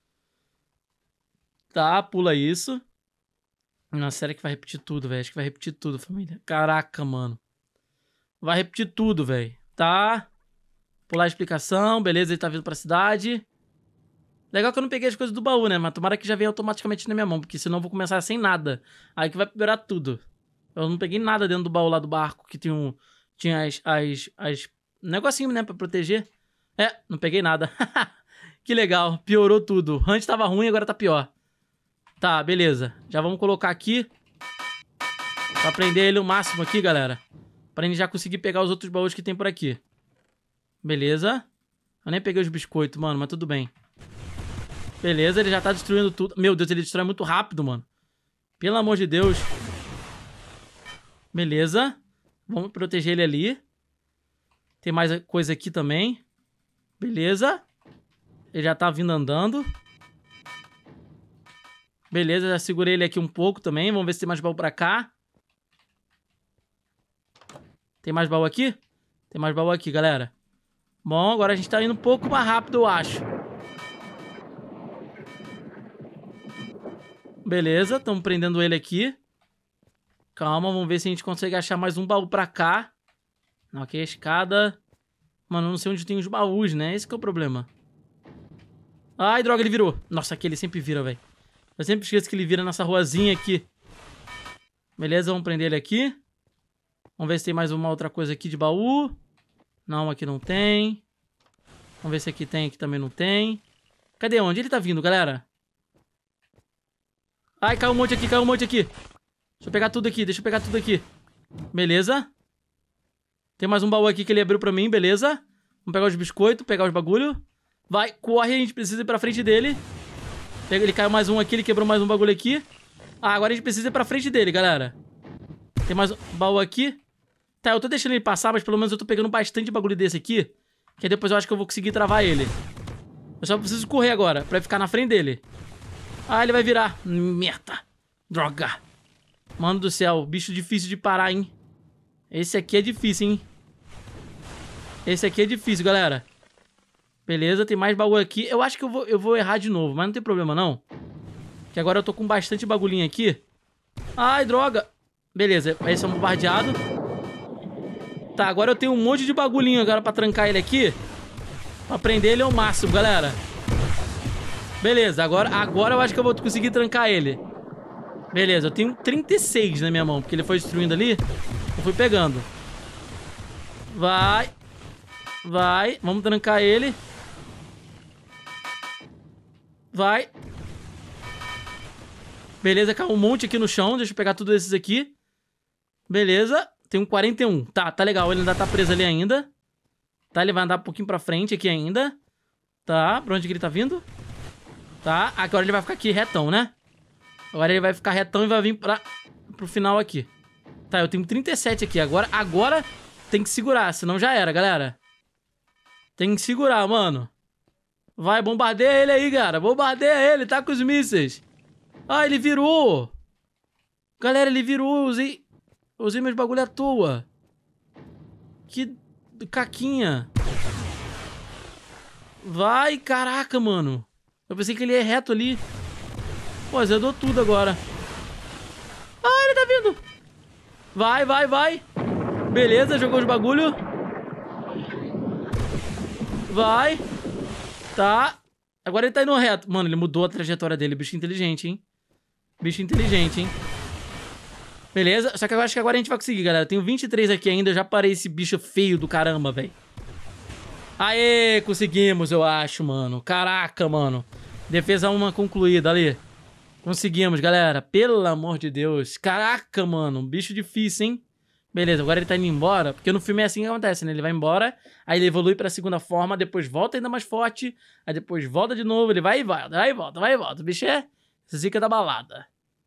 Tá, pula isso. Nossa, sério que vai repetir tudo, velho. Acho que vai repetir tudo, família. Caraca, mano. Vai repetir tudo, velho. Tá. Pular a explicação. Beleza, ele tá vindo pra cidade. Legal que eu não peguei as coisas do baú, né? Mas tomara que já venha automaticamente na minha mão, porque senão eu vou começar sem nada. Aí que vai piorar tudo. Eu não peguei nada dentro do baú lá do barco, que tinha, um, tinha as, as, as... negocinho, né, pra proteger. É, não peguei nada. Que legal, piorou tudo. Antes tava ruim, agora tá pior. Tá, beleza. Já vamos colocar aqui. Pra prender ele o máximo aqui, galera. Pra gente já conseguir pegar os outros baús que tem por aqui. Beleza. Eu nem peguei os biscoitos, mano, mas tudo bem. Beleza, ele já tá destruindo tudo. Meu Deus, ele destrói muito rápido, mano. Pelo amor de Deus. Beleza. Vamos proteger ele ali. Tem mais coisa aqui também. Beleza. Ele já tá vindo andando. Beleza, já segurei ele aqui um pouco também. Vamos ver se tem mais baú pra cá. Tem mais baú aqui? Tem mais baú aqui, galera. Bom, agora a gente tá indo um pouco mais rápido, eu acho. Beleza, estamos prendendo ele aqui. Calma, vamos ver se a gente consegue achar mais um baú pra cá. Não, aqui é a escada. Mano, eu não sei onde tem os baús, né? Esse que é o problema. Ai, droga, ele virou. Nossa, aqui ele sempre vira, velho. Eu sempre esqueço que ele vira nessa ruazinha aqui. Beleza, vamos prender ele aqui. Vamos ver se tem mais uma outra coisa aqui de baú. Não, aqui não tem. Vamos ver se aqui tem, aqui também não tem. Cadê onde? Ele tá vindo, galera. Ai, caiu um monte aqui, caiu um monte aqui. Deixa eu pegar tudo aqui, deixa eu pegar tudo aqui. Beleza. Tem mais um baú aqui que ele abriu pra mim, beleza. Vamos pegar os biscoitos, pegar os bagulho. Vai, corre, a gente precisa ir pra frente dele. Ele caiu mais um aqui, ele quebrou mais um bagulho aqui. Ah, agora a gente precisa ir pra frente dele, galera. Tem mais um baú aqui. Tá, eu tô deixando ele passar, mas pelo menos eu tô pegando bastante bagulho desse aqui. Que aí depois eu acho que eu vou conseguir travar ele. Eu só preciso correr agora, pra ficar na frente dele. Ah, ele vai virar. Merda. Droga. Mano do céu, bicho difícil de parar, hein. Esse aqui é difícil, hein. Esse aqui é difícil, galera. Beleza, tem mais baú aqui. Eu acho que eu vou, eu vou errar de novo, mas não tem problema, não. Que agora eu tô com bastante bagulhinho aqui. Ai, droga. Beleza, esse é um bombardeado. Tá, agora eu tenho um monte de bagulhinho agora pra trancar ele aqui. Pra prender ele ao máximo, galera. Beleza, agora, agora eu acho que eu vou conseguir trancar ele. Beleza, eu tenho trinta e seis na minha mão, porque ele foi destruindo ali. Eu fui pegando. Vai. Vai, vamos trancar ele. Vai. Beleza, caiu um monte aqui no chão. Deixa eu pegar tudo esses aqui. Beleza, tem um quarenta e um. Tá, tá legal, ele ainda tá preso ali ainda. Tá, ele vai andar um pouquinho pra frente aqui ainda. Tá, pra onde que ele tá vindo? Tá, agora ele vai ficar aqui retão, né? Agora ele vai ficar retão e vai vir pra, pro final aqui. Tá, eu tenho trinta e sete aqui. Agora, agora tem que segurar, senão já era, galera. Tem que segurar, mano. Vai, bombardeia ele aí, cara. Bombardeia ele, tá com os mísseis. Ah, ele virou. Galera, ele virou. Eu usei, eu usei meus bagulho à toa. Que caquinha. Vai, caraca, mano. Eu pensei que ele ia reto ali. Pô, zedou tudo agora. Ah, ele tá vindo. Vai, vai, vai. Beleza, jogou os bagulho. Vai. Tá. Agora ele tá indo reto. Mano, ele mudou a trajetória dele. Bicho inteligente, hein? Bicho inteligente, hein? Beleza. Só que eu acho que agora a gente vai conseguir, galera. Eu tenho vinte e três aqui ainda. Eu já parei esse bicho feio do caramba, velho. Aê, conseguimos, eu acho, mano. Caraca, mano. Defesa uma concluída ali. Conseguimos, galera. Pelo amor de Deus. Caraca, mano. Bicho difícil, hein? Beleza, agora ele tá indo embora. Porque no filme é assim que acontece, né? Ele vai embora, aí ele evolui pra segunda forma, depois volta ainda mais forte, aí depois volta de novo, ele vai e volta, vai e volta, vai e volta. O bicho é zica da balada.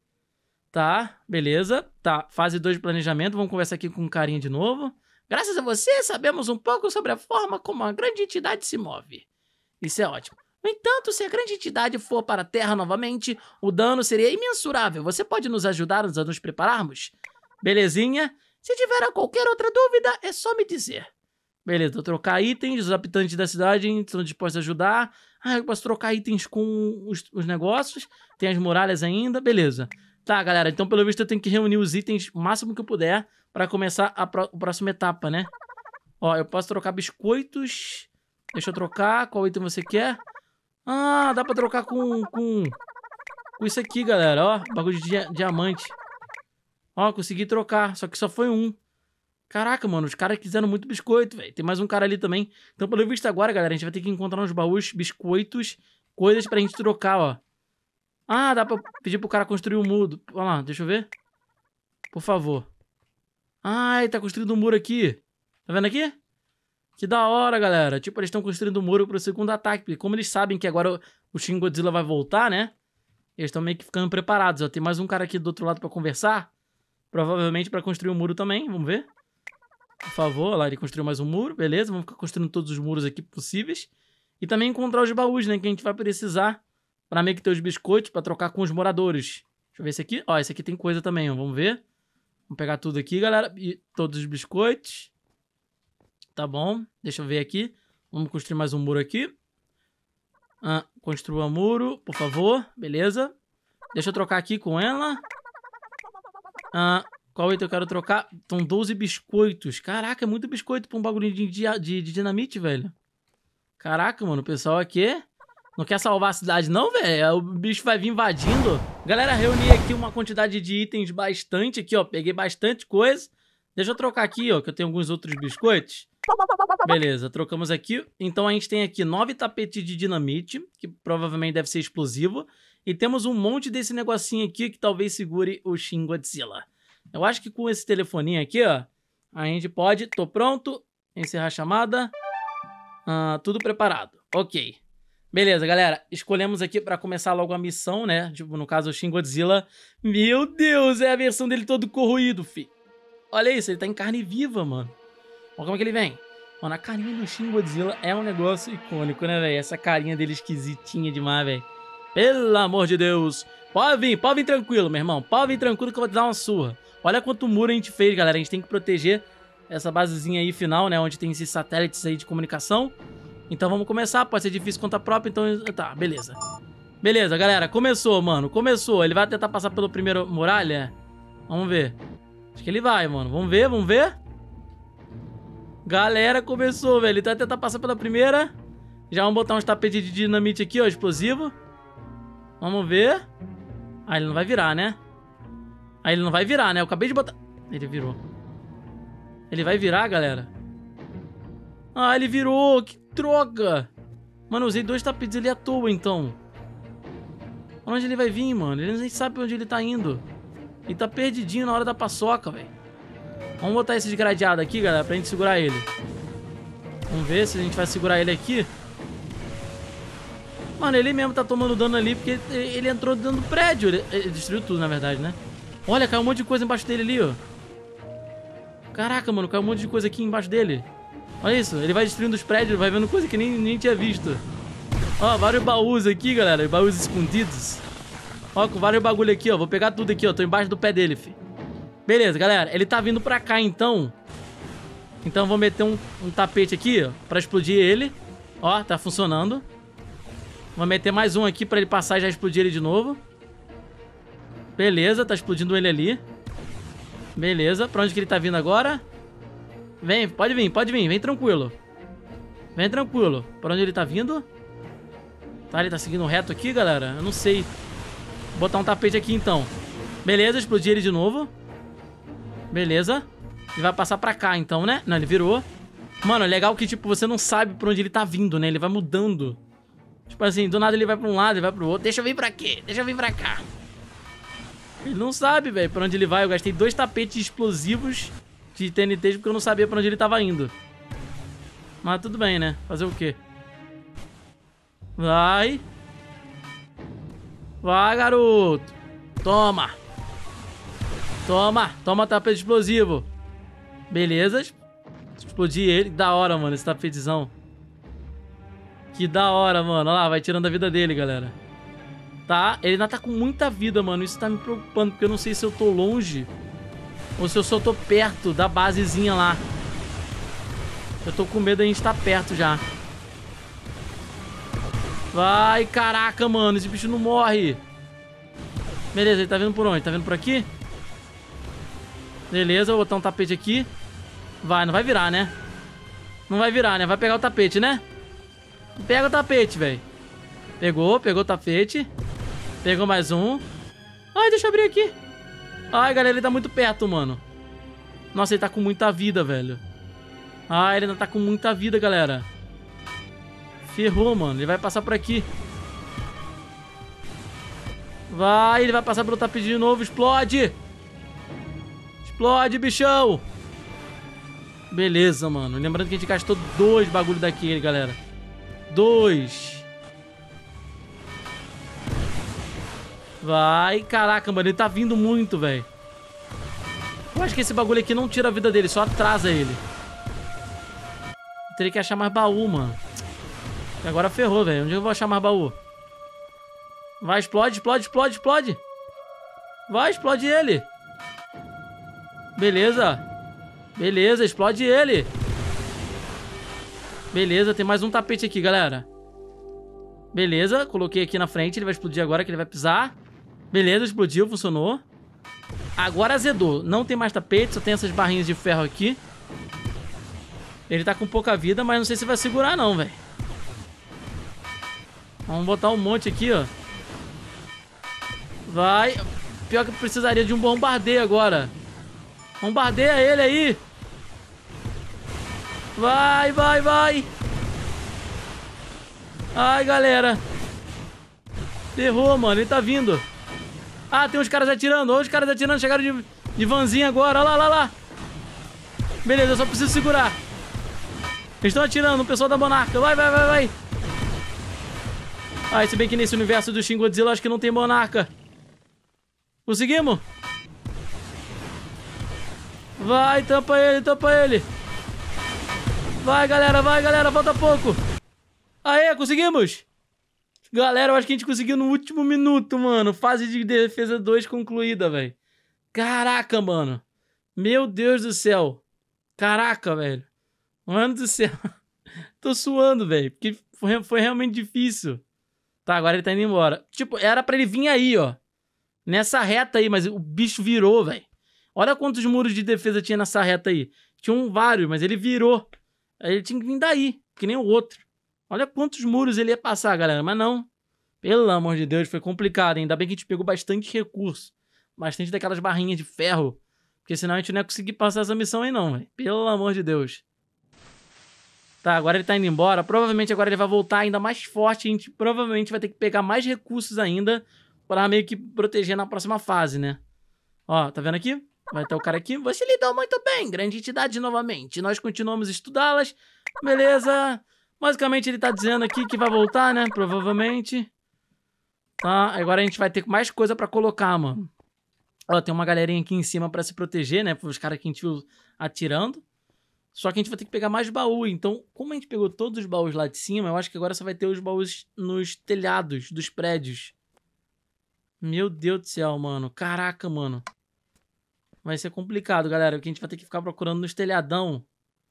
Tá, beleza. Tá, fase dois de planejamento. Vamos conversar aqui com um carinha de novo. Graças a você, sabemos um pouco sobre a forma como a grande entidade se move. Isso é ótimo. No entanto, se a grande entidade for para a Terra novamente, o dano seria imensurável. Você pode nos ajudar a nos prepararmos? Belezinha. Se tiver qualquer outra dúvida, é só me dizer. Beleza, vou trocar itens. Os habitantes da cidade estão dispostos a ajudar. Ah, eu posso trocar itens com os, os negócios. Tem as muralhas ainda. Beleza. Tá, galera. Então, pelo visto, eu tenho que reunir os itens o máximo que eu puder para começar a, pro, a próxima etapa, né? Ó, eu posso trocar biscoitos. Deixa eu trocar. Qual item você quer? Ah, dá pra trocar com, com, com isso aqui, galera. Ó, bagulho de dia, diamante. Ó, consegui trocar. Só que só foi um. Caraca, mano. Os caras quiseram muito biscoito, velho. Tem mais um cara ali também. Então, pelo visto agora, galera, a gente vai ter que encontrar uns baús, biscoitos, coisas pra gente trocar, ó. Ah, dá pra pedir pro cara construir um muro. Olha lá, deixa eu ver. Por favor. Ah, ele tá construindo um muro aqui. Tá vendo aqui? Que da hora, galera. Tipo, eles estão construindo um muro pro segundo ataque. Porque como eles sabem que agora o Shin Godzilla vai voltar, né? Eles estão meio que ficando preparados. Ó, tem mais um cara aqui do outro lado pra conversar. Provavelmente pra construir um muro também. Vamos ver. Por favor. Olha lá, ele construiu mais um muro. Beleza, vamos ficar construindo todos os muros aqui possíveis. E também encontrar os baús, né? Que a gente vai precisar pra meio que ter os biscoitos pra trocar com os moradores. Deixa eu ver esse aqui. Ó, esse aqui tem coisa também, ó. Vamos ver. Vamos pegar tudo aqui, galera. E todos os biscoitos. Tá bom. Deixa eu ver aqui. Vamos construir mais um muro aqui. Ah, construa um muro, por favor. Beleza. Deixa eu trocar aqui com ela. Ah, qual item eu quero trocar? São doze biscoitos. Caraca, é muito biscoito pra um bagulho de, de, de, de dinamite, velho. Caraca, mano. O pessoal aqui não quer salvar a cidade não, velho. O bicho vai vir invadindo. Galera, reuni aqui uma quantidade de itens bastante aqui, ó. Peguei bastante coisa. Deixa eu trocar aqui, ó, que eu tenho alguns outros biscoitos. Beleza, trocamos aqui. Então a gente tem aqui nove tapetes de dinamite, que provavelmente deve ser explosivo. E temos um monte desse negocinho aqui que talvez segure o Shin Godzilla. Eu acho que com esse telefoninho aqui, ó, A gente pode. Tô pronto. Encerrar a chamada. Ah, tudo preparado. Ok. Beleza, galera. Escolhemos aqui pra começar logo a missão, né? Tipo, no caso, o Shin Godzilla. Meu Deus, é a versão dele todo corroído, fi. Olha isso, ele tá em carne viva, mano. Olha como é que ele vem. Mano, a carinha do Shin Godzilla é um negócio icônico, né, velho? Essa carinha dele esquisitinha demais, velho. Pelo amor de Deus. Pode vir, pode vir tranquilo, meu irmão. Pode vir tranquilo que eu vou te dar uma surra. Olha quanto muro a gente fez, galera. A gente tem que proteger essa basezinha aí final, né? Onde tem esses satélites aí de comunicação. Então vamos começar. Pode ser difícil conta própria, então... Tá, beleza. Beleza, galera. Começou, mano. Começou. Ele vai tentar passar pelo primeiro muralha? Vamos ver. Acho que ele vai, mano. Vamos ver, vamos ver. Galera, começou, velho. Ele vai tentar passar pela primeira. Já vamos botar uns tapetes de dinamite aqui, ó. Explosivo. Vamos ver. Ah, ele não vai virar, né? Ah, ele não vai virar, né? Eu acabei de botar... Ele virou. Ele vai virar, galera? Ah, ele virou. Que droga. Mano, eu usei dois tapetes ali à toa, então. Onde ele vai vir, mano? Ele nem sabe onde ele tá indo. Ele tá perdidinho na hora da paçoca, velho. Vamos botar esse desgradeado aqui, galera, pra gente segurar ele. Vamos ver se a gente vai segurar ele aqui. Mano, ele mesmo tá tomando dano ali porque ele entrou dentro do prédio. Ele, ele destruiu tudo, na verdade, né? Olha, caiu um monte de coisa embaixo dele ali, ó. Caraca, mano, caiu um monte de coisa aqui embaixo dele. Olha isso, ele vai destruindo os prédios, vai vendo coisa que nem, nem tinha visto. Ó, vários baús aqui, galera, baús escondidos. Ó, com vários bagulho aqui, ó. Vou pegar tudo aqui, ó. Tô embaixo do pé dele, fi. Beleza, galera. Ele tá vindo pra cá, então. Então vou meter um, um tapete aqui, ó, pra explodir ele. Ó, tá funcionando. Vou meter mais um aqui pra ele passar e já explodir ele de novo. Beleza, tá explodindo ele ali. Beleza, pra onde que ele tá vindo agora? Vem, pode vir, pode vir, vem tranquilo. Vem tranquilo. Pra onde ele tá vindo? Tá, ele tá seguindo reto aqui, galera? Eu não sei. Vou botar um tapete aqui, então. Beleza, explodir ele de novo. Beleza. Ele vai passar pra cá, então, né? Não, ele virou. Mano, é legal que, tipo, você não sabe pra onde ele tá vindo, né? Ele vai mudando. Tipo assim, do nada ele vai pra um lado, ele vai pro outro. Deixa eu vir pra quê? Deixa eu vir pra cá. Ele não sabe, velho, pra onde ele vai. Eu gastei dois tapetes explosivos de T N T porque eu não sabia pra onde ele tava indo. Mas tudo bem, né? Fazer o quê? Vai. Vai, garoto. Toma. Toma. Toma tapete explosivo. Beleza. Explodir ele. Que da hora, mano, esse tapetezão. Que da hora, mano. Olha lá, vai tirando a vida dele, galera. Tá? Ele ainda tá com muita vida, mano. Isso tá me preocupando, porque eu não sei se eu tô longe ou se eu só tô perto da basezinha lá. Eu tô com medo de a gente estar perto já. Vai, caraca, mano. Esse bicho não morre. Beleza, ele tá vindo por onde? Tá vindo por aqui? Beleza, vou botar um tapete aqui. Vai, não vai virar, né? Não vai virar, né? Vai pegar o tapete, né? Pega o tapete, velho. Pegou, pegou o tapete. Pegou mais um. Ai, deixa eu abrir aqui. Ai, galera, ele tá muito perto, mano. Nossa, ele tá com muita vida, velho. Ai, ele ainda tá com muita vida, galera. Ferrou, mano. Ele vai passar por aqui. Vai, ele vai passar pelo tapete de novo. Explode. Explode, bichão. Beleza, mano. Lembrando que a gente gastou dois bagulho daquele, galera. Dois. Vai, caraca, mano. Ele tá vindo muito, velho. Eu acho que esse bagulho aqui não tira a vida dele, só atrasa ele. Eu teria que achar mais baú, mano. E agora ferrou, velho. Onde eu vou achar mais baú? Vai, explode, explode, explode, explode. Vai, explode ele. Beleza. Beleza, explode ele. Beleza, tem mais um tapete aqui, galera. Beleza, coloquei aqui na frente. Ele vai explodir agora, que ele vai pisar. Beleza, explodiu, funcionou. Agora azedou. Não tem mais tapete, só tem essas barrinhas de ferro aqui. Ele tá com pouca vida, mas não sei se vai segurar não, velho. Vamos botar um monte aqui, ó. Vai. Pior que precisaria de um bombardeio agora. Bombardeia ele aí. Vai, vai, vai. Ai, galera. Ferrou, mano. Ele tá vindo. Ah, tem uns caras atirando. Olha os caras atirando. Chegaram de, de vanzinha agora. Olha lá, olha lá. Beleza, eu só preciso segurar. Eles estão atirando, o pessoal da Monarca. Vai, vai, vai, vai. Ah, se bem que nesse universo do Shin Godzilla acho que não tem Monarca. Conseguimos? Vai, tampa ele, tampa ele. Vai, galera, vai, galera, falta pouco. Aê, conseguimos. Galera, eu acho que a gente conseguiu no último minuto, mano. Fase de defesa dois concluída, velho. Caraca, mano. Meu Deus do céu. Caraca, velho. Mano do céu. Tô suando, velho. Porque foi, foi realmente difícil. Tá, agora ele tá indo embora. Tipo, era pra ele vir aí, ó. Nessa reta aí, mas o bicho virou, velho. Olha quantos muros de defesa tinha nessa reta aí. Tinham vários, mas ele virou. Aí ele tinha que vir daí, que nem o outro. Olha quantos muros ele ia passar, galera. Mas não. Pelo amor de Deus, foi complicado. Ainda bem que a gente pegou bastante recurso. Bastante daquelas barrinhas de ferro. Porque senão a gente não ia conseguir passar essa missão aí não, velho. Pelo amor de Deus. Tá, agora ele tá indo embora. Provavelmente agora ele vai voltar ainda mais forte. A gente provavelmente vai ter que pegar mais recursos ainda pra meio que proteger na próxima fase, né? Ó, tá vendo aqui? Vai ter o cara aqui. Você lidou muito bem. Grande entidade novamente. Nós continuamos a estudá-las. Beleza. Basicamente ele tá dizendo aqui que vai voltar, né? Provavelmente. Tá, agora a gente vai ter mais coisa pra colocar, mano. Ó, tem uma galerinha aqui em cima pra se proteger, né? Os caras que a gente viu atirando. Só que a gente vai ter que pegar mais baú. Então, como a gente pegou todos os baús lá de cima, eu acho que agora só vai ter os baús nos telhados dos prédios. Meu Deus do céu, mano. Caraca, mano. Vai ser complicado, galera. Porque a gente vai ter que ficar procurando nos telhadão.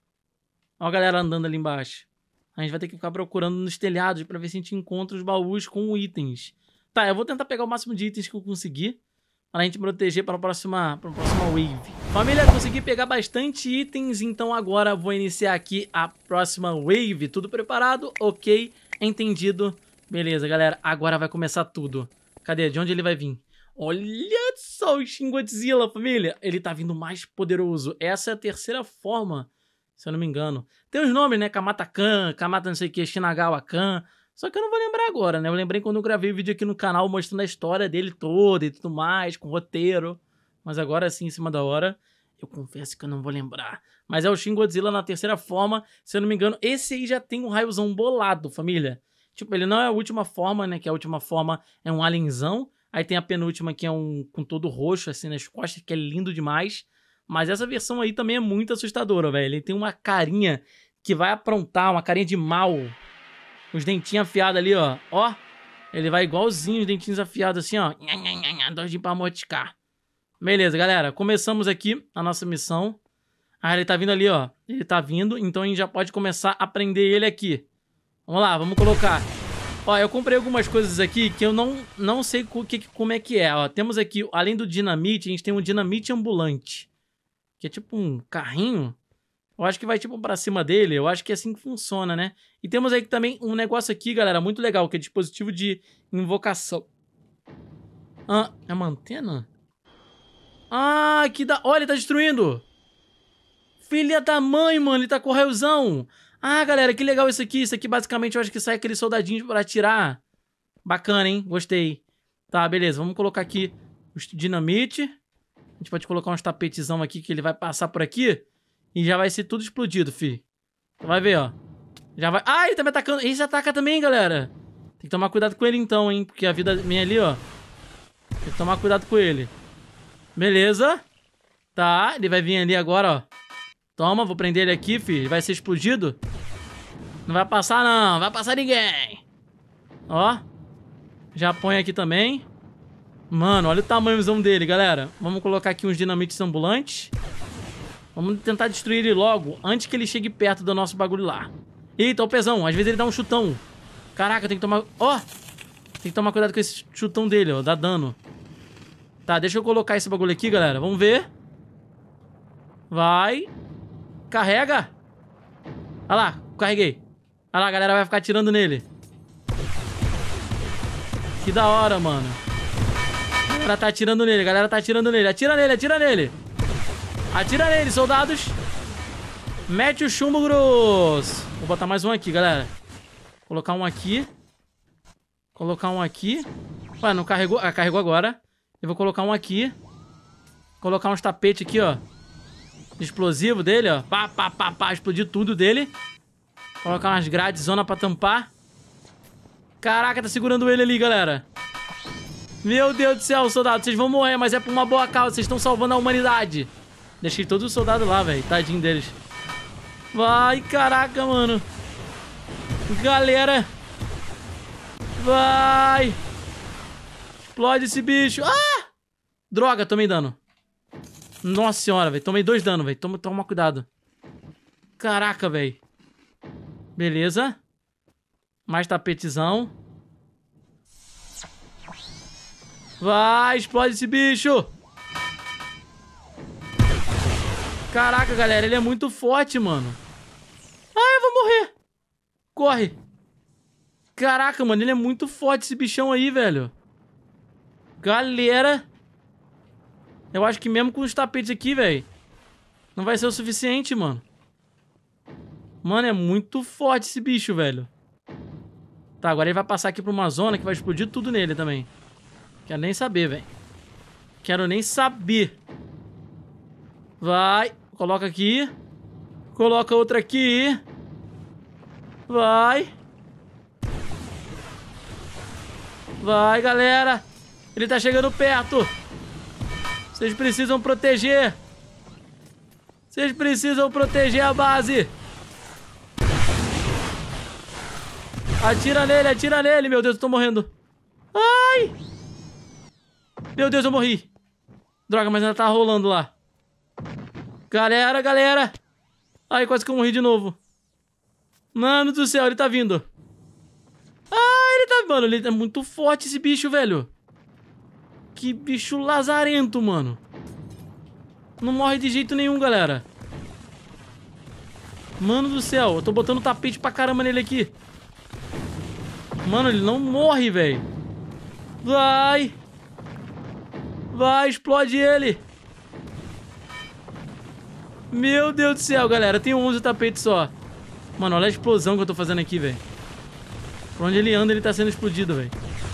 Ó a galera andando ali embaixo. A gente vai ter que ficar procurando nos telhados pra ver se a gente encontra os baús com itens. Tá, eu vou tentar pegar o máximo de itens que eu conseguir. Pra gente proteger para a próxima, para a próxima wave. Família, consegui pegar bastante itens, então agora vou iniciar aqui a próxima wave. Tudo preparado? Ok, entendido. Beleza, galera, agora vai começar tudo. Cadê? De onde ele vai vir? Olha só o Shin Godzilla, família. Ele tá vindo mais poderoso. Essa é a terceira forma, se eu não me engano. Tem os nomes, né? Kamata-kan, Kamata não sei o que, Shinagawa-kan. Só que eu não vou lembrar agora, né? Eu lembrei quando eu gravei o vídeo aqui no canal mostrando a história dele toda e tudo mais, com roteiro. Mas agora, assim, em cima da hora, eu confesso que eu não vou lembrar. Mas é o Shin Godzilla na terceira forma, se eu não me engano. Esse aí já tem um raiozão bolado, família. Tipo, ele não é a última forma, né? Que a última forma é um alienzão. Aí tem a penúltima que é um com todo roxo, assim, nas costas, que é lindo demais. Mas essa versão aí também é muito assustadora, velho. Ele tem uma carinha que vai aprontar, uma carinha de mal. Os dentinhos afiados ali, ó. Ó. Ele vai igualzinho os dentinhos afiados assim, ó. Doidinho pra motiscar. Beleza, galera. Começamos aqui a nossa missão. Ah, ele tá vindo ali, ó. Ele tá vindo. Então a gente já pode começar a prender ele aqui. Vamos lá, vamos colocar. Ó, eu comprei algumas coisas aqui que eu não, não sei que, como é que é. Ó, temos aqui, além do dinamite, a gente tem um dinamite ambulante. Que é tipo um carrinho. Eu acho que vai tipo pra cima dele, eu acho que é assim que funciona, né? E temos aí também um negócio aqui, galera, muito legal, que é dispositivo de invocação. Ah, é uma antena? Ah, que da... Olha, ele tá destruindo! Filha da mãe, mano, ele tá com raiozão! Ah, galera, que legal isso aqui. Isso aqui basicamente eu acho que sai aqueles soldadinhos pra atirar. Bacana, hein? Gostei. Tá, beleza, vamos colocar aqui o dinamite. A gente pode colocar uns tapetezão aqui que ele vai passar por aqui. E já vai ser tudo explodido, fi. Você vai ver, ó. Já vai... Ah, ele tá me atacando. Esse ataca também, galera. Tem que tomar cuidado com ele então, hein. Porque a vida minha ali, ó. Tem que tomar cuidado com ele. Beleza. Tá, ele vai vir ali agora, ó. Toma, vou prender ele aqui, fi. Ele vai ser explodido. Não vai passar, não. Não vai passar ninguém. Ó. Já põe aqui também. Mano, olha o tamanhozão dele, galera. Vamos colocar aqui uns dinamites ambulantes. Vamos tentar destruir ele logo, antes que ele chegue perto do nosso bagulho lá. Eita, o pesão. Às vezes ele dá um chutão. Caraca, tem que tomar... Ó! Oh! Tem que tomar cuidado com esse chutão dele, ó. Dá dano. Tá, deixa eu colocar esse bagulho aqui, galera. Vamos ver. Vai. Carrega. Olha lá, carreguei. Olha lá, a galera vai ficar atirando nele. Que da hora, mano. A galera tá atirando nele, a galera tá atirando nele. Atira nele, atira nele. Atira nele, soldados. Mete o chumbo grosso. Vou botar mais um aqui, galera. Colocar um aqui. Colocar um aqui. Ué, não carregou? Ah, carregou agora. Eu vou colocar um aqui. Colocar uns tapetes aqui, ó. explosivo dele, ó. Pá, pá, pá, pá. Explodir tudo dele. Colocar umas grades zona pra tampar. Caraca, tá segurando ele ali, galera. Meu Deus do céu, soldados. Vocês vão morrer, mas é por uma boa causa. Vocês estão salvando a humanidade. Deixei todos os soldados lá, velho. Tadinho deles. Vai, caraca, mano. Galera. Vai. Explode esse bicho. Ah! Droga, tomei dano. Nossa senhora, velho. Tomei dois danos, velho. Toma, toma cuidado. Caraca, velho. Beleza. Mais tapetezão. Vai, explode esse bicho. Caraca, galera. Ele é muito forte, mano. Ah, eu vou morrer. Corre. Caraca, mano. Ele é muito forte, esse bichão aí, velho. Galera. Eu acho que mesmo com os tapetes aqui, velho, não vai ser o suficiente, mano. Mano, é muito forte esse bicho, velho. Tá, agora ele vai passar aqui pra uma zona que vai explodir tudo nele também. Quero nem saber, velho. Quero nem saber. Vai. Coloca aqui. Coloca outra aqui. Vai. Vai, galera. Ele tá chegando perto. Vocês precisam proteger. Vocês precisam proteger a base. Atira nele, atira nele. Meu Deus, eu tô morrendo. Ai! Meu Deus, eu morri. Droga, mas ainda tá rolando lá. Galera, galera. Ai, quase que eu morri de novo. Mano do céu, ele tá vindo. Ah, ele tá... Mano, ele é muito forte esse bicho, velho. Que bicho lazarento, mano. Não morre de jeito nenhum, galera. Mano do céu, eu tô botando tapete pra caramba nele aqui. Mano, ele não morre, velho. Vai. Vai, explode ele. Meu Deus do céu, galera. Tem onze tapetes só. Mano, olha a explosão que eu tô fazendo aqui, velho. Por onde ele anda, ele tá sendo explodido, velho.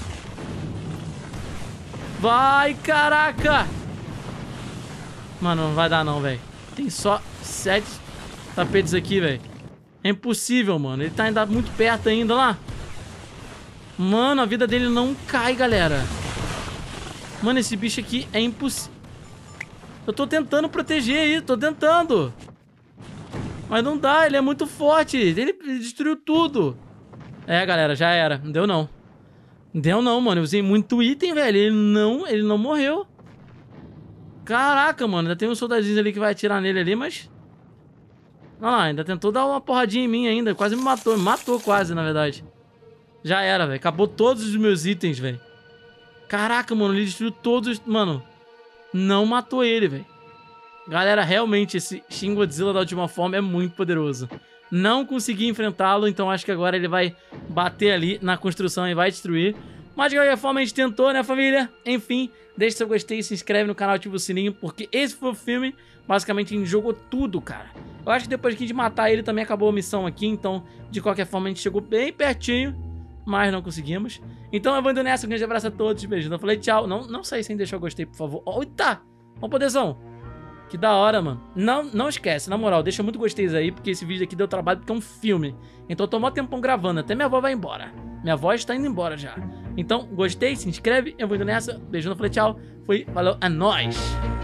Vai, caraca. Mano, não vai dar não, velho. Tem só sete tapetes aqui, velho. É impossível, mano. Ele tá ainda muito perto ainda lá. Mano, a vida dele não cai, galera. Mano, esse bicho aqui é impossível. Eu tô tentando proteger aí, tô tentando. Mas não dá, ele é muito forte. Ele destruiu tudo. É, galera, já era. Não deu não. Não deu não, mano. Eu usei muito item, velho. Ele não, ele não morreu. Caraca, mano. Ainda tem uns soldadinhos ali que vai atirar nele ali, mas... Olha lá, ainda tentou dar uma porradinha em mim ainda. Quase me matou. Me matou quase, na verdade. Já era, velho. Acabou todos os meus itens, velho. Caraca, mano. Ele destruiu todos... Mano, não matou ele, velho. Galera, realmente esse Shin Godzilla da última forma é muito poderoso. Não consegui enfrentá-lo, então acho que agora ele vai bater ali na construção e vai destruir. Mas de qualquer forma a gente tentou, né, família? Enfim, deixa seu gostei, se inscreve no canal, ativa o sininho, porque esse foi o filme. Basicamente a gente jogou tudo, cara. Eu acho que depois que de matar ele também acabou a missão aqui, então de qualquer forma a gente chegou bem pertinho, mas não conseguimos. Então eu vou indo nessa, um grande abraço a todos, beijos. Eu falei tchau, não, não sai sem deixar o gostei, por favor. Eita! Ó, poderzão. Que da hora, mano. Não, não esquece, na moral, deixa muito gostei aí, porque esse vídeo aqui deu trabalho, porque é um filme. Então eu tô mó tempão gravando, até minha avó vai embora. Minha avó está indo embora já. Então, gostei, se inscreve, eu vou indo nessa. Beijo, eu falei tchau. Fui, falou, é nóis.